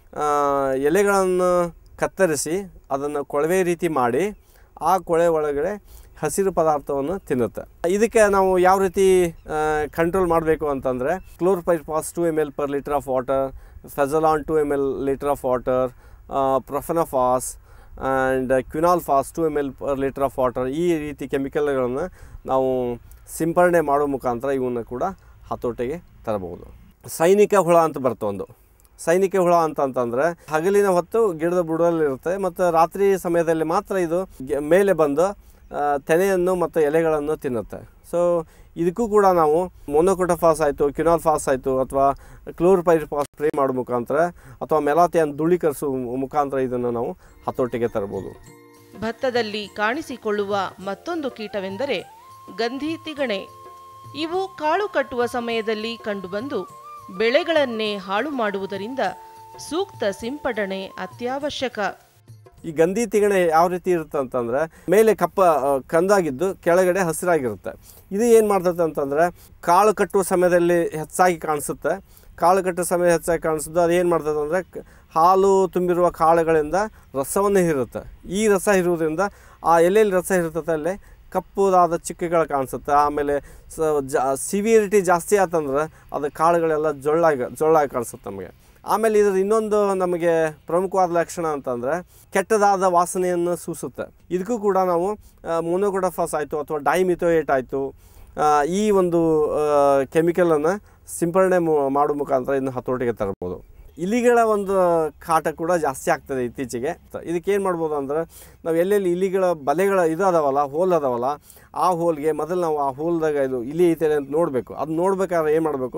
ಎಲೆಗಳನ್ನು ಕತ್ತರಿಸಿ ಅದನ್ನು ಕೊಳವೆ ರೀತಿ ಮಾಡಿ ಆ ಕೊಳೆ ಒಳಗಡೆ ಹಸಿರು ಪದಾರ್ಥವನ್ನು ತಿನ್ನುತ್ತೆ. ಇದಕ್ಕೆ ನಾವು ಯಾವ ರೀತಿ ಕಂಟ್ರೋಲ್ ಮಾಡಬೇಕು ಅಂತಂದರೆ chlorpyrifos two M L per litre of water, phosalone two M L litre of water, profenofos and quinalphos two M L per litre of water, ಈ ರೀತಿ ಕೆಮಿಕಲ್ಗಳನ್ನು ನಾವು ಸಿಂಪರಣೆ ಮಾಡೋ ಮುಖಾಂತರ ಇವನ್ನ ಕೂಡ ಹತೋಟಿಗೆ ತರಬಹುದು. ಸೈನಿಕ ಹುಳ ಅಂತ ಬರ್ತವೆ. ಒಂದು ಸೈನಿಕ ಹುಳ ಅಂತಂತಂದರೆ ಹಗಲಿನ ಹೊತ್ತು ಗಿಡದ ಬುಡದಲ್ಲಿರುತ್ತೆ ಮತ್ತು ರಾತ್ರಿ ಸಮಯದಲ್ಲಿ ಮಾತ್ರ ಇದು ಮೇಲೆ ಬಂದು ತೆನೆಯನ್ನು ಮತ್ತು ಎಲೆಗಳನ್ನು ತಿನ್ನುತ್ತೆ. ಸೊ ಇದಕ್ಕೂ ಕೂಡ ನಾವು ಮೊನೊಕೊಟೋಫಾಸ್ ಆಯಿತು, ಕ್ವಿನಾಲ್ಫಾಸ್ ಆಯಿತು, ಅಥವಾ ಕ್ಲೋರ್ಪೈರಿಫಾಸ್ ಸ್ಪ್ರೇ ಮಾಡೋ ಮುಖಾಂತರ ಅಥವಾ ಮೆಲಾಥಿಯನ್ ಧೂಳೀಕರಿಸುವ ಮುಖಾಂತರ ಇದನ್ನು ನಾವು ಹತೋಟಿಗೆ ತರಬಹುದು. ಭತ್ತದಲ್ಲಿ ಕಾಣಿಸಿಕೊಳ್ಳುವ ಮತ್ತೊಂದು ಕೀಟವೆಂದರೆ ಗಂಧಿ ತಿಗಣೆ. ಇವು ಕಾಳು ಕಟ್ಟುವ ಸಮಯದಲ್ಲಿ ಕಂಡುಬಂದು ಬೆಳೆಗಳನ್ನೇ ಹಾಳು ಮಾಡುವುದರಿಂದ ಸೂಕ್ತ ಸಿಂಪಡಣೆ ಅತ್ಯವಶ್ಯಕ. ಈ ಗಂಧಿ ತಿಗಣೆ ಯಾವ ರೀತಿ ಇರುತ್ತೆ ಅಂತಂದರೆ ಮೇಲೆ ಕಪ್ಪ ಕಂದಾಗಿದ್ದು ಕೆಳಗಡೆ ಹಸಿರಾಗಿರುತ್ತೆ. ಇದು ಏನು ಮಾಡ್ತದೆ ಅಂತಂದರೆ ಕಾಳು ಕಟ್ಟುವ ಸಮಯದಲ್ಲಿ ಹೆಚ್ಚಾಗಿ ಕಾಣಿಸುತ್ತೆ. ಕಾಳು ಕಟ್ಟುವ ಸಮಯ ಹೆಚ್ಚಾಗಿ ಕಾಣಿಸೋದು ಅದು ಏನು ಮಾಡ್ತದೆ ಅಂದರೆ ಹಾಲು ತುಂಬಿರುವ ಕಾಳುಗಳಿಂದ ರಸವನ್ನು ಹೀರುತ್ತೆ. ಈ ರಸ ಹೀರುವುದರಿಂದ ಆ ಎಲೆಯಲ್ಲಿ ರಸ ಇರ್ತದೆ, ಅಲ್ಲೇ ಕಪ್ಪುದಾದ ಚಿಕ್ಕೆಗಳು ಕಾಣಿಸುತ್ತೆ. ಆಮೇಲೆ ಸ ಜಾ ಸಿವಿಯರಿಟಿ ಜಾಸ್ತಿ ಆತಂದ್ರೆ ಅದು ಕಾಳುಗಳೆಲ್ಲ ಜೊಳ್ಳಾಗಿ ಜೊಳ್ಳಾಗಿ ಕಾಣಿಸುತ್ತೆ ನಮಗೆ. ಆಮೇಲೆ ಇದ್ರ ಇನ್ನೊಂದು ನಮಗೆ ಪ್ರಮುಖವಾದ ಲಕ್ಷಣ ಅಂತಂದರೆ ಕೆಟ್ಟದಾದ ವಾಸನೆಯನ್ನು ಸೂಸುತ್ತೆ. ಇದಕ್ಕೂ ಕೂಡ ನಾವು ಮೊನೊಕೊಟೋಫಾಸ್ ಆಯಿತು ಅಥವಾ ಡೈಮಿಥೋಯೇಟ್ ಆಯಿತು, ಈ ಒಂದು ಕೆಮಿಕಲನ್ನು ಸಿಂಪರಣೆ ಮಾಡೋ ಮುಖಾಂತರ ಇದನ್ನು ಹತೋಟಿಗೆ ತರ್ಬೋದು. ಇಲಿಗಳ ಒಂದು ಕಾಟ ಕೂಡ ಜಾಸ್ತಿ ಆಗ್ತದೆ ಇತ್ತೀಚೆಗೆ. ಇದಕ್ಕೇನು ಮಾಡ್ಬೋದು ಅಂದರೆ ನಾವು ಎಲ್ಲೆಲ್ಲಿ ಇಲಿಗಳ ಬಲೆಗಳ ಇದು ಅದಾವಲ್ಲ, ಹೋಲ್ ಅದಾವಲ್ಲ, ಆ ಹೋಲ್ಗೆ ಮೊದಲು ನಾವು ಆ ಹೋಲ್ದಾಗ ಇದು ಇಲಿ ಐತೆ ಅಂತ ನೋಡಬೇಕು. ಅದು ನೋಡ್ಬೇಕಾದ್ರೆ ಏನು ಮಾಡಬೇಕು,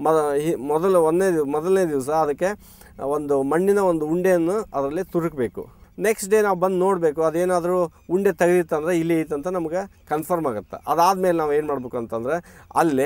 ಮೊದಲು ಒಂದನೇ ಮೊದಲನೇ ದಿವಸ ಅದಕ್ಕೆ ಒಂದು ಮಣ್ಣಿನ ಒಂದು ಉಂಡೆಯನ್ನು ಅದರಲ್ಲಿ ತುರುಕಬೇಕು. ನೆಕ್ಸ್ಟ್ ಡೇ ನಾವು ಬಂದು ನೋಡಬೇಕು, ಅದೇನಾದರೂ ಉಂಡೆ ತೆಗೆದಿತ್ತಂದರೆ ಇಲಿ ಐತಂತ ನಮ್ಗೆ ಕನ್ಫರ್ಮ್ ಆಗುತ್ತೆ. ಅದಾದಮೇಲೆ ನಾವು ಏನು ಮಾಡಬೇಕು ಅಂತಂದರೆ ಅಲ್ಲೇ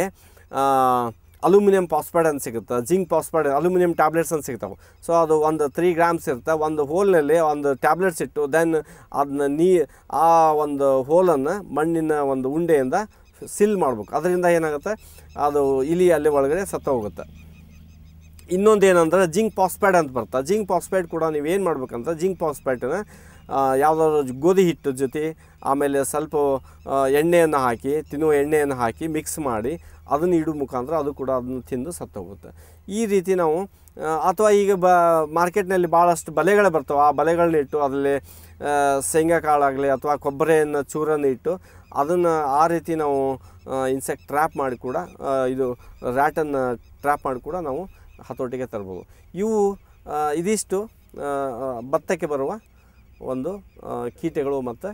ಅಲ್ಯೂಮಿನಿಯಂ ಫಾಸ್ಫೈಡ್ ಅಂತ ಸಿಗುತ್ತೆ, ಜಿಂಕ್ ಫಾಸ್ಫೈಡ್, ಅಲ್ಯೂಮಿನಿಯಂ ಟ್ಯಾಬ್ಲೆಟ್ಸ್ ಅಂತ ಸಿಗ್ತಾವೆ. ಸೊ ಅದು ಒಂದು ತ್ರೀ ಗ್ರಾಮ್ಸ್ ಇರುತ್ತೆ. ಒಂದು ಹೋಲ್ನಲ್ಲಿ ಒಂದು ಟ್ಯಾಬ್ಲೆಟ್ಸ್ ಇಟ್ಟು ದೆನ್ ಅದನ್ನ ನೀ ಆ ಒಂದು ಹೋಲನ್ನು ಮಣ್ಣಿನ ಒಂದು ಉಂಡೆಯಿಂದ ಸಿಲ್ ಮಾಡಬೇಕು. ಅದರಿಂದ ಏನಾಗುತ್ತೆ, ಅದು ಇಲಿ ಅಲ್ಲಿ ಒಳಗಡೆ ಸತ್ತ ಹೋಗುತ್ತೆ. ಇನ್ನೊಂದು ಏನಂದರೆ ಜಿಂಕ್ ಫಾಸ್ಫೈಡ್ ಅಂತ ಬರುತ್ತೆ. ಜಿಂಕ್ ಫಾಸ್ಫೈಡ್ ಕೂಡ ನೀವೇನು ಮಾಡ್ಬೇಕಂತ ಜಿಂಕ್ ಫಾಸ್ಫೈಡನ್ನ ಯಾವುದಾದ್ರು ಗೋಧಿ ಹಿಟ್ಟು ಜೊತೆ ಆಮೇಲೆ ಸ್ವಲ್ಪ ಎಣ್ಣೆಯನ್ನು ಹಾಕಿ, ತಿನ್ನುವ ಎಣ್ಣೆಯನ್ನು ಹಾಕಿ ಮಿಕ್ಸ್ ಮಾಡಿ ಅದನ್ನು ಇಡೋ ಮುಖಾಂತರ ಅದು ಕೂಡ ಅದನ್ನು ತಿಂದು ಸತ್ತೋಗುತ್ತೆ. ಈ ರೀತಿ ನಾವು ಅಥವಾ ಈಗ ಬ ಮಾರ್ಕೆಟ್ನಲ್ಲಿ ಭಾಳಷ್ಟು ಬಲೆಗಳು ಬರ್ತವೆ. ಆ ಬಲೆಗಳನ್ನ ಇಟ್ಟು ಅದರಲ್ಲಿ ಶೇಂಗಾ ಕಾಳಾಗಲಿ ಅಥವಾ ಕೊಬ್ಬರಿಯನ್ನು ಚೂರನ್ನು ಇಟ್ಟು ಅದನ್ನು ಆ ರೀತಿ ನಾವು ಇನ್ಸೆಕ್ಟ್ ಟ್ರ್ಯಾಪ್ ಮಾಡಿ ಕೂಡ ಇದು ರ್ಯಾಟನ್ನು ಟ್ರ್ಯಾಪ್ ಮಾಡಿ ಕೂಡ ನಾವು ಹತೋಟಿಗೆ ತರ್ಬೋದು. ಇವು ಇದಿಷ್ಟು ಭತ್ತಕ್ಕೆ ಬರುವ ಒಂದು ಕೀಟಗಳು ಮತ್ತು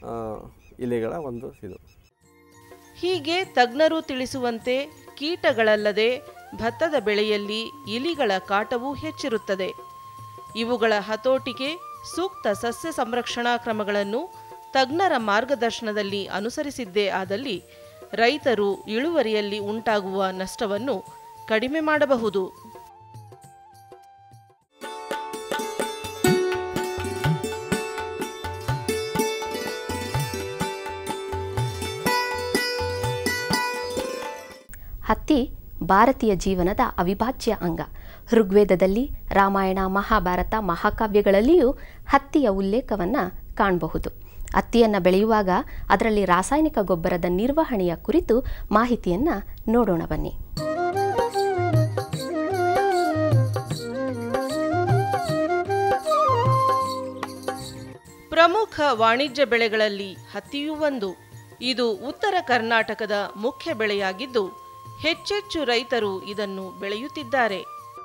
ಇಲೆಗಳ ಒಂದು ಇದು. ಹೀಗೆ ತಜ್ಞರು ತಿಳಿಸುವಂತೆ ಕೀಟಗಳಲ್ಲದೆ ಭತ್ತದ ಬೆಳೆಯಲ್ಲಿ ಇಲಿಗಳ ಕಾಟವೂ ಹೆಚ್ಚಿರುತ್ತದೆ. ಇವುಗಳ ಹತೋಟಿಗೆ ಸೂಕ್ತ ಸಸ್ಯ ಸಂರಕ್ಷಣಾ ಕ್ರಮಗಳನ್ನು ತಜ್ಞರ ಮಾರ್ಗದರ್ಶನದಲ್ಲಿ ಅನುಸರಿಸಿದ್ದೇ ಆದಲ್ಲಿ ರೈತರು ಇಳುವರಿಯಲ್ಲಿ ಉಂಟಾಗುವ ನಷ್ಟವನ್ನು ಕಡಿಮೆ ಮಾಡಬಹುದು. ಹತ್ತಿ ಭಾರತೀಯ ಜೀವನದ ಅವಿಭಾಜ್ಯ ಅಂಗ. ಋಗ್ವೇದದಲ್ಲಿ, ರಾಮಾಯಣ, ಮಹಾಭಾರತ, ಮಹಾಕಾವ್ಯಗಳಲ್ಲಿಯೂ ಹತ್ತಿಯ ಉಲ್ಲೇಖವನ್ನು ಕಾಣಬಹುದು. ಹತ್ತಿಯನ್ನು ಬೆಳೆಯುವಾಗ ಅದರಲ್ಲಿ ರಾಸಾಯನಿಕ ಗೊಬ್ಬರದ ನಿರ್ವಹಣೆಯ ಕುರಿತು ಮಾಹಿತಿಯನ್ನು ನೋಡೋಣ ಬನ್ನಿ. ಪ್ರಮುಖ ವಾಣಿಜ್ಯ ಬೆಳೆಗಳಲ್ಲಿ ಹತ್ತಿಯೂ ಒಂದು. ಇದು ಉತ್ತರ ಕರ್ನಾಟಕದ ಮುಖ್ಯ ಬೆಳೆಯಾಗಿದ್ದು ಹೆಚ್ಚೆಚ್ಚು ರೈತರು ಇದನ್ನು ಬೆಳೆಯುತ್ತಿದ್ದಾರೆ.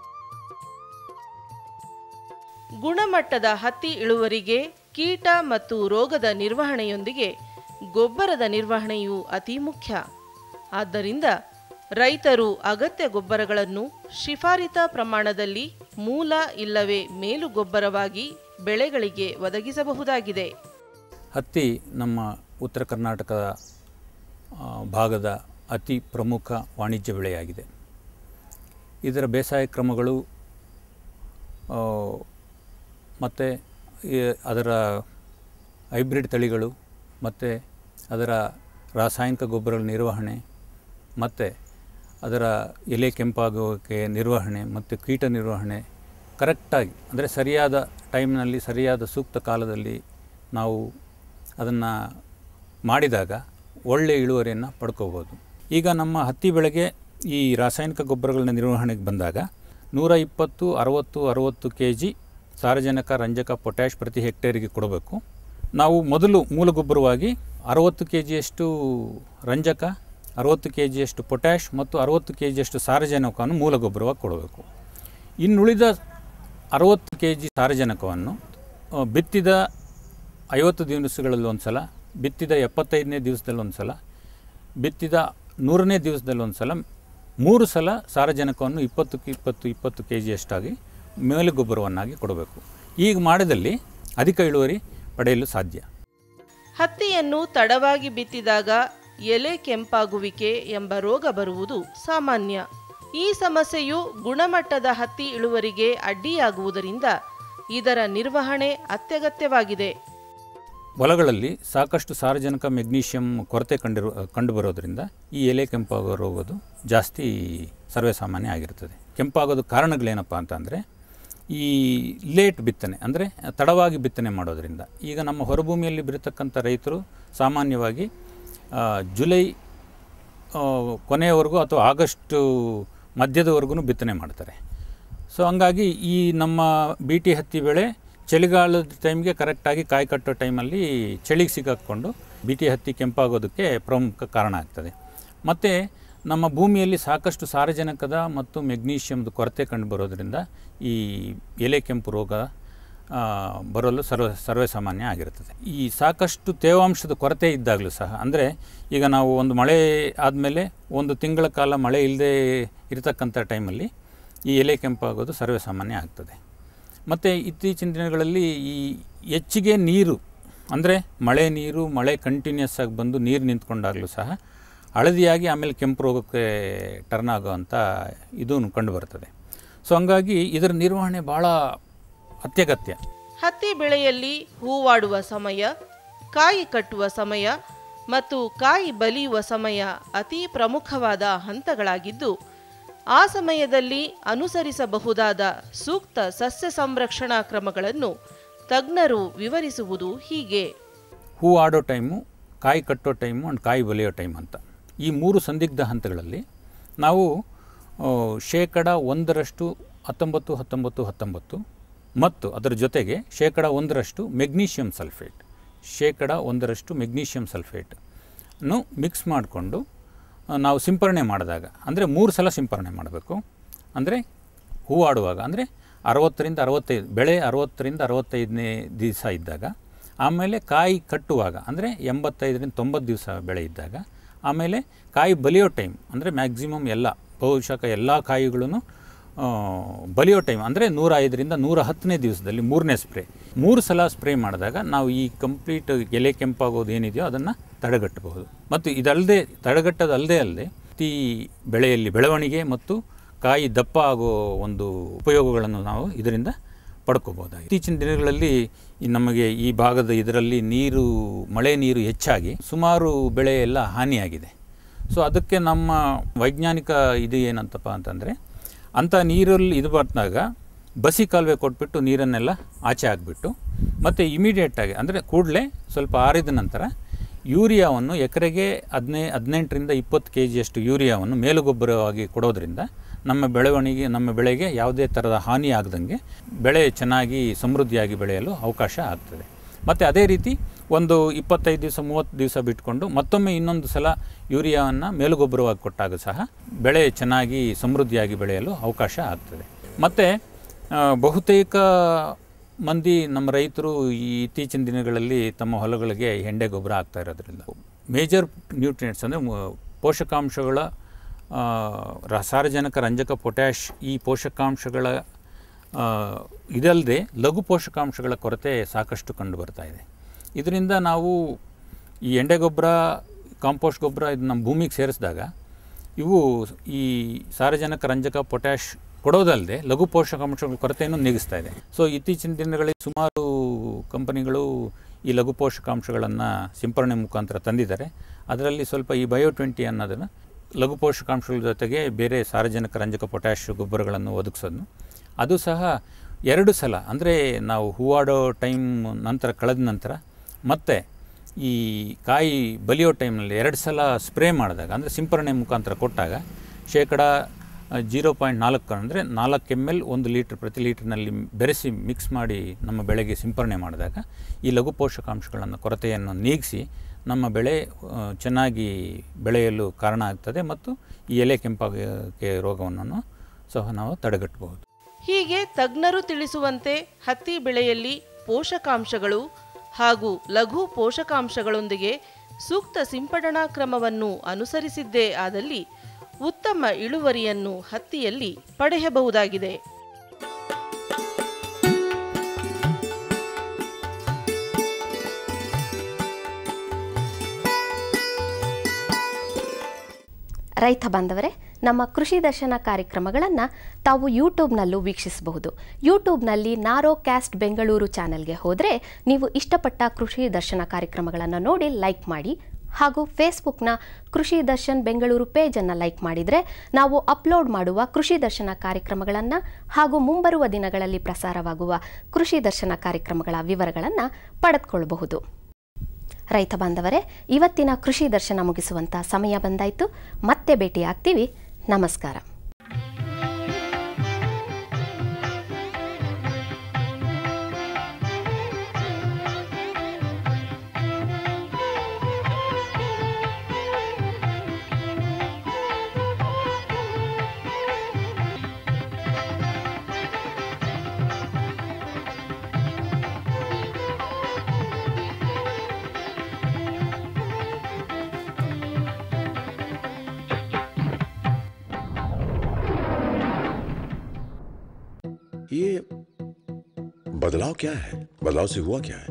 ಗುಣಮಟ್ಟದ ಹತ್ತಿ ಇಳುವರಿಗೆ ಕೀಟ ಮತ್ತು ರೋಗದ ನಿರ್ವಹಣೆಯೊಂದಿಗೆ ಗೊಬ್ಬರದ ನಿರ್ವಹಣೆಯೂ ಅತಿ ಮುಖ್ಯ. ಆದ್ದರಿಂದ ರೈತರು ಅಗತ್ಯ ಗೊಬ್ಬರಗಳನ್ನು ಶಿಫಾರಿತ ಪ್ರಮಾಣದಲ್ಲಿ ಮೂಲ ಇಲ್ಲವೇ ಮೇಲು ಗೊಬ್ಬರವಾಗಿ ಬೆಳೆಗಳಿಗೆ ಒದಗಿಸಬಹುದಾಗಿದೆ. ಹತ್ತಿ ನಮ್ಮ ಉತ್ತರ ಕರ್ನಾಟಕದ ಭಾಗದ ಅತಿ ಪ್ರಮುಖ ವಾಣಿಜ್ಯ ಬೆಳೆಯಾಗಿದೆ. ಇದರ ಬೇಸಾಯ ಕ್ರಮಗಳು ಮತ್ತು ಅದರ ಹೈಬ್ರಿಡ್ ತಳಿಗಳು ಮತ್ತು ಅದರ ರಾಸಾಯನಿಕ ಗೊಬ್ಬರಗಳ ನಿರ್ವಹಣೆ ಮತ್ತು ಅದರ ಎಲೆ ಕೆಂಪಾಗೋಕ್ಕೆ ನಿರ್ವಹಣೆ ಮತ್ತು ಕೀಟ ನಿರ್ವಹಣೆ ಕರೆಕ್ಟಾಗಿ, ಅಂದರೆ ಸರಿಯಾದ ಟೈಮ್ನಲ್ಲಿ ಸರಿಯಾದ ಸೂಕ್ತ ಕಾಲದಲ್ಲಿ ನಾವು ಅದನ್ನು ಮಾಡಿದಾಗ ಒಳ್ಳೆಯ ಇಳುವರಿಯನ್ನು ಪಡ್ಕೋಬೋದು. ಈಗ ನಮ್ಮ ಹತ್ತಿ ಬೆಳೆಗೆ ಈ ರಾಸಾಯನಿಕ ಗೊಬ್ಬರಗಳ ನಿರ್ವಹಣೆಗೆ ಬಂದಾಗ ನೂರ ಇಪ್ಪತ್ತು ಅರವತ್ತು ಅರವತ್ತು ಕೆ ಜಿ ಸಾರಜನಕ, ರಂಜಕ, ಪೊಟ್ಯಾಷ್ ಪ್ರತಿ ಹೆಕ್ಟೇರಿಗೆ ಕೊಡಬೇಕು. ನಾವು ಮೊದಲು ಮೂಲ ಗೊಬ್ಬರವಾಗಿ ಅರವತ್ತು ಕೆ ಜಿಯಷ್ಟು ರಂಜಕ, ಅರವತ್ತು ಕೆ ಜಿಯಷ್ಟು ಪೊಟ್ಯಾಷ್ ಮತ್ತು ಅರವತ್ತು ಕೆ ಜಿಯಷ್ಟು ಸಾರಜನಕವನ್ನು ಮೂಲ ಗೊಬ್ಬರವಾಗಿ ಕೊಡಬೇಕು. ಇನ್ನುಳಿದ ಅರವತ್ತು ಕೆ ಜಿ ಸಾರಜನಕವನ್ನು ಬಿತ್ತಿದ ಐವತ್ತು ದಿವಸಗಳಲ್ಲಿ ಒಂದು ಸಲ, ಬಿತ್ತಿದ ಎಪ್ಪತ್ತೈದನೇ ದಿವಸದಲ್ಲಿ ಒಂದು ಸಲ, ಬಿತ್ತಿದ ನೂರನೇ ದಿವಸದಲ್ಲಿ ಒಂದು ಸಲ, ಮೂರು ಸಲ ಸಾರಜನಕವನ್ನು ಇಪ್ಪತ್ತಕ್ಕೆ ಇಪ್ಪತ್ತು ಇಪ್ಪತ್ತು ಕೆ ಜಿಯಷ್ಟಾಗಿ ಮೇಲು ಗೊಬ್ಬರವನ್ನಾಗಿ ಕೊಡಬೇಕು. ಈಗ ಮಾಡಿದಲ್ಲಿ ಅಧಿಕ ಇಳುವರಿ ಪಡೆಯಲು ಸಾಧ್ಯ. ಹತ್ತಿಯನ್ನು ತಡವಾಗಿ ಬಿತ್ತಿದಾಗ ಎಲೆ ಕೆಂಪಾಗುವಿಕೆ ಎಂಬ ರೋಗ ಬರುವುದು ಸಾಮಾನ್ಯ. ಈ ಸಮಸ್ಯೆಯು ಗುಣಮಟ್ಟದ ಹತ್ತಿ ಇಳುವರಿಗೆ ಅಡ್ಡಿಯಾಗುವುದರಿಂದ ಇದರ ನಿರ್ವಹಣೆ ಅತ್ಯಗತ್ಯವಾಗಿದೆ. ಹೊಲಗಳಲ್ಲಿ ಸಾಕಷ್ಟು ಸಾರಜನಕ, ಮೆಗ್ನೀಷಿಯಂ ಕೊರತೆ ಕಂಡಿರು ಕಂಡುಬರೋದರಿಂದ ಈ ಎಲೆ ಕೆಂಪಾಗೋ ರೋಗದು ಜಾಸ್ತಿ ಸರ್ವೇಸಾಮಾನ್ಯ ಆಗಿರ್ತದೆ. ಕೆಂಪಾಗೋದು ಕಾರಣಗಳೇನಪ್ಪ ಅಂತಂದರೆ ಈ ಲೇಟ್ ಬಿತ್ತನೆ, ಅಂದರೆ ತಡವಾಗಿ ಬಿತ್ತನೆ ಮಾಡೋದರಿಂದ. ಈಗ ನಮ್ಮ ಹೊರಭೂಮಿಯಲ್ಲಿ ಬಿರತಕ್ಕಂಥ ರೈತರು ಸಾಮಾನ್ಯವಾಗಿ ಜುಲೈ ಕೊನೆಯವರೆಗೂ ಅಥವಾ ಆಗಸ್ಟು ಮಧ್ಯದವರೆಗೂ ಬಿತ್ತನೆ ಮಾಡ್ತಾರೆ. ಸೊ ಹಂಗಾಗಿ ಈ ನಮ್ಮ ಬಿ ಟಿ ಹತ್ತಿ ಬೆಳೆ ಚಳಿಗಾಲದ ಟೈಮ್ಗೆ ಕರೆಕ್ಟಾಗಿ ಕಾಯಿ ಕಟ್ಟೋ ಟೈಮಲ್ಲಿ ಚಳಿಗೆ ಸಿಕ್ಕಾಕ್ಕೊಂಡು ಬಿ ಟಿ ಹತ್ತಿ ಕೆಂಪಾಗೋದಕ್ಕೆ ಪ್ರಮುಖ ಕಾರಣ ಆಗ್ತದೆ. ಮತ್ತು ನಮ್ಮ ಭೂಮಿಯಲ್ಲಿ ಸಾಕಷ್ಟು ಸಾರಜನಕದ ಮತ್ತು ಮೆಗ್ನೀಷಿಯಮ್ದು ಕೊರತೆ ಕಂಡು ಬರೋದರಿಂದ ಈ ಎಲೆ ಕೆಂಪು ರೋಗ ಬರಲು ಸರ್ವ ಸರ್ವೇಸಾಮಾನ್ಯ ಆಗಿರುತ್ತದೆ. ಈ ಸಾಕಷ್ಟು ತೇವಾಂಶದ ಕೊರತೆ ಇದ್ದಾಗಲೂ ಸಹ, ಅಂದರೆ ಈಗ ನಾವು ಒಂದು ಮಳೆ ಆದಮೇಲೆ ಒಂದು ತಿಂಗಳ ಕಾಲ ಮಳೆ ಇಲ್ಲದೆ ಇರತಕ್ಕಂಥ ಟೈಮಲ್ಲಿ ಈ ಎಲೆ ಕೆಂಪಾಗೋದು ಸರ್ವೇಸಾಮಾನ್ಯ ಆಗ್ತದೆ. ಮತ್ತು ಇತ್ತೀಚಿನ ದಿನಗಳಲ್ಲಿ ಈ ಹೆಚ್ಚಿಗೆ ನೀರು, ಅಂದರೆ ಮಳೆ ನೀರು ಮಳೆ ಕಂಟಿನ್ಯೂಸ್ ಆಗಿ ಬಂದು ನೀರು ನಿಂತ್ಕೊಂಡಾಗಲೂ ಸಹ ಹಳದಿಯಾಗಿ ಆಮೇಲೆ ಕೆಂಪು ರೋಗಕ್ಕೆ ಟರ್ನ್ ಆಗೋವಂಥ ಇದು ಕಂಡುಬರ್ತದೆ. ಸೊ ಹಂಗಾಗಿ ಇದರ ನಿರ್ವಹಣೆ ಭಾಳ ಅತ್ಯಗತ್ಯ. ಹತ್ತಿ ಬೆಳೆಯಲ್ಲಿ ಹೂವಾಡುವ ಸಮಯ, ಕಾಯಿ ಕಟ್ಟುವ ಸಮಯ ಮತ್ತು ಕಾಯಿ ಬಲಿಯುವ ಸಮಯ ಅತಿ ಪ್ರಮುಖವಾದ ಹಂತಗಳಾಗಿದ್ದು, ಆ ಸಮಯದಲ್ಲಿ ಅನುಸರಿಸಬಹುದಾದ ಸೂಕ್ತ ಸಸ್ಯ ಸಂರಕ್ಷಣಾ ಕ್ರಮಗಳನ್ನು ತಜ್ಞರು ವಿವರಿಸುವುದು ಹೀಗೆ. ಹೂ ಆಡೋ ಟೈಮು, ಕಾಯಿ ಕಟ್ಟೋ ಟೈಮು ಆ್ಯಂಡ್ ಕಾಯಿ ಬಲಿಯೋ ಟೈಮ್ ಅಂತ ಈ ಮೂರು ಸಂದಿಗ್ಧ ಹಂತಗಳಲ್ಲಿ ನಾವು ಶೇಕಡ ಒಂದರಷ್ಟು ಹತ್ತೊಂಬತ್ತು ಹತ್ತೊಂಬತ್ತು ಹತ್ತೊಂಬತ್ತು ಮತ್ತು ಅದರ ಜೊತೆಗೆ ಶೇಕಡ ಒಂದರಷ್ಟು ಮೆಗ್ನೀಷಿಯಮ್ ಸಲ್ಫೇಟ್ ಶೇಕಡ ಒಂದರಷ್ಟು ಮೆಗ್ನೀಷಿಯಮ್ ಸಲ್ಫೇಟನ್ನು ಮಿಕ್ಸ್ ಮಾಡಿಕೊಂಡು ನಾವು ಸಿಂಪರಣೆ ಮಾಡಿದಾಗ, ಅಂದರೆ ಮೂರು ಸಲ ಸಿಂಪರಣೆ ಮಾಡಬೇಕು. ಅಂದರೆ ಹೂ ಆಡುವಾಗ, ಅಂದರೆ ಅರವತ್ತರಿಂದ ಅರವತ್ತೈದು ಬೆಳೆ ಅರವತ್ತರಿಂದ ಅರವತ್ತೈದನೇ ದಿವಸ ಇದ್ದಾಗ, ಆಮೇಲೆ ಕಾಯಿ ಕಟ್ಟುವಾಗ ಅಂದರೆ ಎಂಬತ್ತೈದರಿಂದ ತೊಂಬತ್ತು ದಿವಸ ಬೆಳೆ ಇದ್ದಾಗ, ಆಮೇಲೆ ಕಾಯಿ ಬಲಿಯೋ ಟೈಮ್ ಅಂದರೆ ಮ್ಯಾಕ್ಸಿಮಮ್ ಎಲ್ಲ ಬಹುಶಃ ಎಲ್ಲ ಕಾಯಿಗಳನ್ನು ಬಲಿಯೋ ಟೈಮ್ ಅಂದರೆ ನೂರ ಐದರಿಂದ ನೂರ ಹತ್ತನೇ ದಿವಸದಲ್ಲಿ ಮೂರನೇ ಸ್ಪ್ರೇ ಮೂರು ಸಲ ಸ್ಪ್ರೇ ಮಾಡಿದಾಗ ನಾವು ಈ ಕಂಪ್ಲೀಟ್ ಎಲೆ ಕೆಂಪಾಗೋದು ಏನಿದೆಯೋ ಅದನ್ನು ತಡೆಗಟ್ಟಬಹುದು. ಮತ್ತು ಇದಲ್ಲದೆ ತಡೆಗಟ್ಟೋದಲ್ಲದೆ ಅಲ್ಲದೆ ಈ ಬೆಳೆಯಲ್ಲಿ ಬೆಳವಣಿಗೆ ಮತ್ತು ಕಾಯಿ ದಪ್ಪ ಆಗೋ ಒಂದು ಉಪಯೋಗಗಳನ್ನು ನಾವು ಇದರಿಂದ ಪಡ್ಕೋಬೋದಾಗಿದೆ. ಇತ್ತೀಚಿನ ದಿನಗಳಲ್ಲಿ ನಮಗೆ ಈ ಭಾಗದ ಇದರಲ್ಲಿ ನೀರು ಮಳೆ ನೀರು ಹೆಚ್ಚಾಗಿ ಸುಮಾರು ಬೆಳೆ ಎಲ್ಲ ಹಾನಿಯಾಗಿದೆ. ಸೊ ಅದಕ್ಕೆ ನಮ್ಮ ವೈಜ್ಞಾನಿಕ ಇದು ಏನಂತಪ್ಪ ಅಂತಂದರೆ, ಅಂಥ ನೀರಲ್ಲಿ ಇದು ಬಂದಾಗ ಬಸಿ ಕಾಲುವೆ ಕೊಟ್ಬಿಟ್ಟು ನೀರನ್ನೆಲ್ಲ ಆಚೆ ಹಾಕ್ಬಿಟ್ಟು ಮತ್ತು ಇಮಿಡಿಯೇಟಾಗಿ ಅಂದರೆ ಕೂಡಲೇ ಸ್ವಲ್ಪ ಆರಿದ ನಂತರ ಯೂರಿಯಾವನ್ನು ಎಕರೆಗೆ ಹದಿನೈ ಹದಿನೆಂಟರಿಂದ ಇಪ್ಪತ್ತು ಕೆ ಜಿಯಷ್ಟು ಯೂರಿಯಾವನ್ನು ಮೇಲುಗೊಬ್ಬರವಾಗಿ ಕೊಡೋದ್ರಿಂದ ನಮ್ಮ ಬೆಳವಣಿಗೆ ನಮ್ಮ ಬೆಳೆಗೆ ಯಾವುದೇ ಥರದ ಹಾನಿ ಆಗದಂಗೆ ಬೆಳೆ ಚೆನ್ನಾಗಿ ಸಮೃದ್ಧಿಯಾಗಿ ಬೆಳೆಯಲು ಅವಕಾಶ ಆಗ್ತದೆ. ಮತ್ತು ಅದೇ ರೀತಿ ಒಂದು ಇಪ್ಪತ್ತೈದು ದಿವಸ ಮೂವತ್ತು ದಿವಸ ಬಿಟ್ಕೊಂಡು ಮತ್ತೊಮ್ಮೆ ಇನ್ನೊಂದು ಸಲ ಯೂರಿಯಾವನ್ನು ಮೇಲುಗೊಬ್ಬರವಾಗಿ ಕೊಟ್ಟಾಗ ಸಹ ಬೆಳೆ ಚೆನ್ನಾಗಿ ಸಮೃದ್ಧಿಯಾಗಿ ಬೆಳೆಯಲು ಅವಕಾಶ ಆಗ್ತದೆ. ಮತ್ತು ಬಹುತೇಕ ಮಂದಿ ನಮ್ಮ ರೈತರು ಈ ಇತ್ತೀಚಿನ ದಿನಗಳಲ್ಲಿ ತಮ್ಮ ಹೊಲಗಳಿಗೆ ಹೆಂಡೆ ಗೊಬ್ಬರ ಆಗ್ತಾ ಇರೋದ್ರಿಂದ ಮೇಜರ್ ನ್ಯೂಟ್ರಿಯೆಂಟ್ಸ್ ಅಂದರೆ ಪೋಷಕಾಂಶಗಳ ಸಾರಜನಕ, ರಂಜಕ, ಪೊಟ್ಯಾಷ್ ಈ ಪೋಷಕಾಂಶಗಳ ಇದಲ್ಲದೆ ಲಘು ಪೋಷಕಾಂಶಗಳ ಕೊರತೆ ಸಾಕಷ್ಟು ಕಂಡು ಬರ್ತಾ ಇದೆ. ಇದರಿಂದ ನಾವು ಈ ಎಂಡೆ ಗೊಬ್ಬರ, ಕಾಂಪೋಸ್ಟ್ ಗೊಬ್ಬರ ಇದು ನಮ್ಮ ಭೂಮಿಗೆ ಸೇರಿಸಿದಾಗ ಇವು ಈ ಸಾರಜನಕ, ರಂಜಕ, ಪೊಟ್ಯಾಷ್ ಕೊಡೋದಲ್ಲದೆ ಲಘು ಪೋಷಕಾಂಶಗಳ ಕೊರತೆಯನ್ನು ನೀಗಿಸ್ತಾ ಇದೆ. ಸೊ ಇತ್ತೀಚಿನ ದಿನಗಳಲ್ಲಿ ಸುಮಾರು ಕಂಪನಿಗಳು ಈ ಲಘು ಪೋಷಕಾಂಶಗಳನ್ನು ಸಿಂಪರಣೆ ಮುಖಾಂತರ ತಂದಿದ್ದಾರೆ. ಅದರಲ್ಲಿ ಸ್ವಲ್ಪ ಈ ಬಯೋ ಟ್ವೆಂಟಿ ಅನ್ನೋದನ್ನು ಲಘು ಪೋಷಕಾಂಶಗಳ ಜೊತೆಗೆ ಬೇರೆ ಸಾರಜನಕ, ರಂಜಕ, ಪೊಟ್ಯಾಷ್ ಗೊಬ್ಬರಗಳನ್ನು ಒದಗಿಸೋದು, ಅದು ಸಹ ಎರಡು ಸಲ ಅಂದರೆ ನಾವು ಹೂವಾಡೋ ಟೈಮ್ ನಂತರ ಕಳೆದ ನಂತರ ಮತ್ತು ಈ ಕಾಯಿ ಬಲಿಯೋ ಟೈಮ್ನಲ್ಲಿ ಎರಡು ಸಲ ಸ್ಪ್ರೇ ಮಾಡಿದಾಗ ಅಂದರೆ ಸಿಂಪರಣೆ ಮುಖಾಂತರ ಕೊಟ್ಟಾಗ ಶೇಕಡ ಜೀರೋ ಪಾಯಿಂಟ್ ನಾಲ್ಕು ಅಂದರೆ ನಾಲ್ಕು ಎಮ್ ಎಲ್ ಒಂದು ಲೀಟ್ರ್ ಪ್ರತಿ ಲೀಟ್ರ್ನಲ್ಲಿ ಬೆರೆಸಿ ಮಿಕ್ಸ್ ಮಾಡಿ ನಮ್ಮ ಬೆಳೆಗೆ ಸಿಂಪರಣೆ ಮಾಡಿದಾಗ ಈ ಲಘು ಪೋಷಕಾಂಶಗಳನ್ನು ಕೊರತೆಯನ್ನು ನೀಗಿಸಿ ನಮ್ಮ ಬೆಳೆ ಚೆನ್ನಾಗಿ ಬೆಳೆಯಲು ಕಾರಣ ಆಗ್ತದೆ ಮತ್ತು ಈ ಎಲೆ ಕೆಂಪಾಗೆ ರೋಗವನ್ನು ಸಹ ನಾವು ತಡೆಗಟ್ಟಬಹುದು. ಹೀಗೆ ತಜ್ಞರು ತಿಳಿಸುವಂತೆ ಹತ್ತಿ ಬೆಳೆಯಲ್ಲಿ ಪೋಷಕಾಂಶಗಳು ಹಾಗೂ ಲಘು ಪೋಷಕಾಂಶಗಳೊಂದಿಗೆ ಸೂಕ್ತ ಸಿಂಪಡಣಾ ಕ್ರಮವನ್ನು ಅನುಸರಿಸಿದ್ದೇ ಆದಲ್ಲಿ ಉತ್ತಮ ಇಳುವರಿಯನ್ನು ಹತ್ತಿಯಲ್ಲಿ ಪಡೆಯಬಹುದಾಗಿದೆ. ರೈತ ಬಾಂಧವರೇ, ನಮ್ಮ ಕೃಷಿ ದರ್ಶನ ಕಾರ್ಯಕ್ರಮಗಳನ್ನು ತಾವು ಯೂಟ್ಯೂಬ್ನಲ್ಲೂ ವೀಕ್ಷಿಸಬಹುದು. ಯೂಟ್ಯೂಬ್ನಲ್ಲಿ ನಾರೋ ಕ್ಯಾಸ್ಟ್ ಬೆಂಗಳೂರು ಚಾನೆಲ್ಗೆ ಹೋದರೆ ನೀವು ಇಷ್ಟಪಟ್ಟ ಕೃಷಿ ದರ್ಶನ ಕಾರ್ಯಕ್ರಮಗಳನ್ನು ನೋಡಿ ಲೈಕ್ ಮಾಡಿ, ಹಾಗೂ ಫೇಸ್ಬುಕ್ನ ಕೃಷಿ ದರ್ಶನ್ ಬೆಂಗಳೂರು ಪೇಜನ್ನು ಲೈಕ್ ಮಾಡಿದರೆ ನಾವು ಅಪ್ಲೋಡ್ ಮಾಡುವ ಕೃಷಿ ದರ್ಶನ ಕಾರ್ಯಕ್ರಮಗಳನ್ನು ಹಾಗೂ ಮುಂಬರುವ ದಿನಗಳಲ್ಲಿ ಪ್ರಸಾರವಾಗುವ ಕೃಷಿ ದರ್ಶನ ಕಾರ್ಯಕ್ರಮಗಳ ವಿವರಗಳನ್ನು ಪಡೆದುಕೊಳ್ಳಬಹುದು. ರೈತ ಬಾಂಧವರೇ, ಇವತ್ತಿನ ಕೃಷಿ ದರ್ಶನ ಮುಗಿಸುವಂಥ ಸಮಯ ಬಂದಾಯಿತು. ಮತ್ತೆ ಭೇಟಿಯಾಗ್ತೀವಿ. ನಮಸ್ಕಾರ. ये बदलाव क्या है? बदलाव से हुआ क्या है?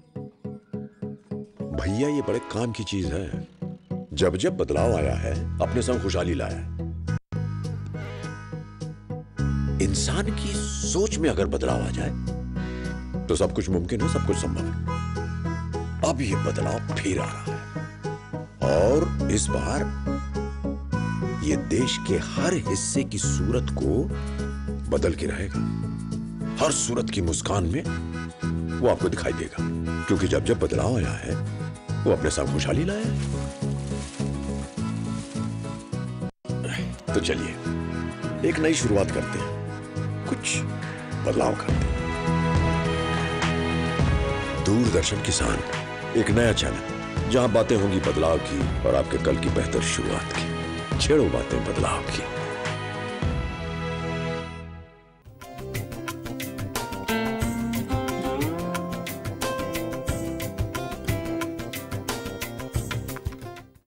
भैया ये बड़े काम की चीज है. जब जब बदलाव आया है अपने संग खुशहाली लाया है. इंसान की सोच में अगर बदलाव आ जाए तो सब कुछ मुमकिन है, सब कुछ संभव है. अब ये बदलाव फिर आ रहा है और इस बार ये देश के हर हिस्से की सूरत को बदल के रहेगा. हर सूरत की मुस्कान में वो आपको दिखाई देगा, क्योंकि जब जब बदलाव आया है वो अपने साथ खुशहाली लाया है. तो चलिए एक नई शुरुआत करते हैं, कुछ बदलाव करते हैं. दूरदर्शन किसान, एक नया चैनल जहां बातें होंगी बदलाव की और आपके कल की बेहतर शुरुआत की. छेड़ो बातें बदलाव की.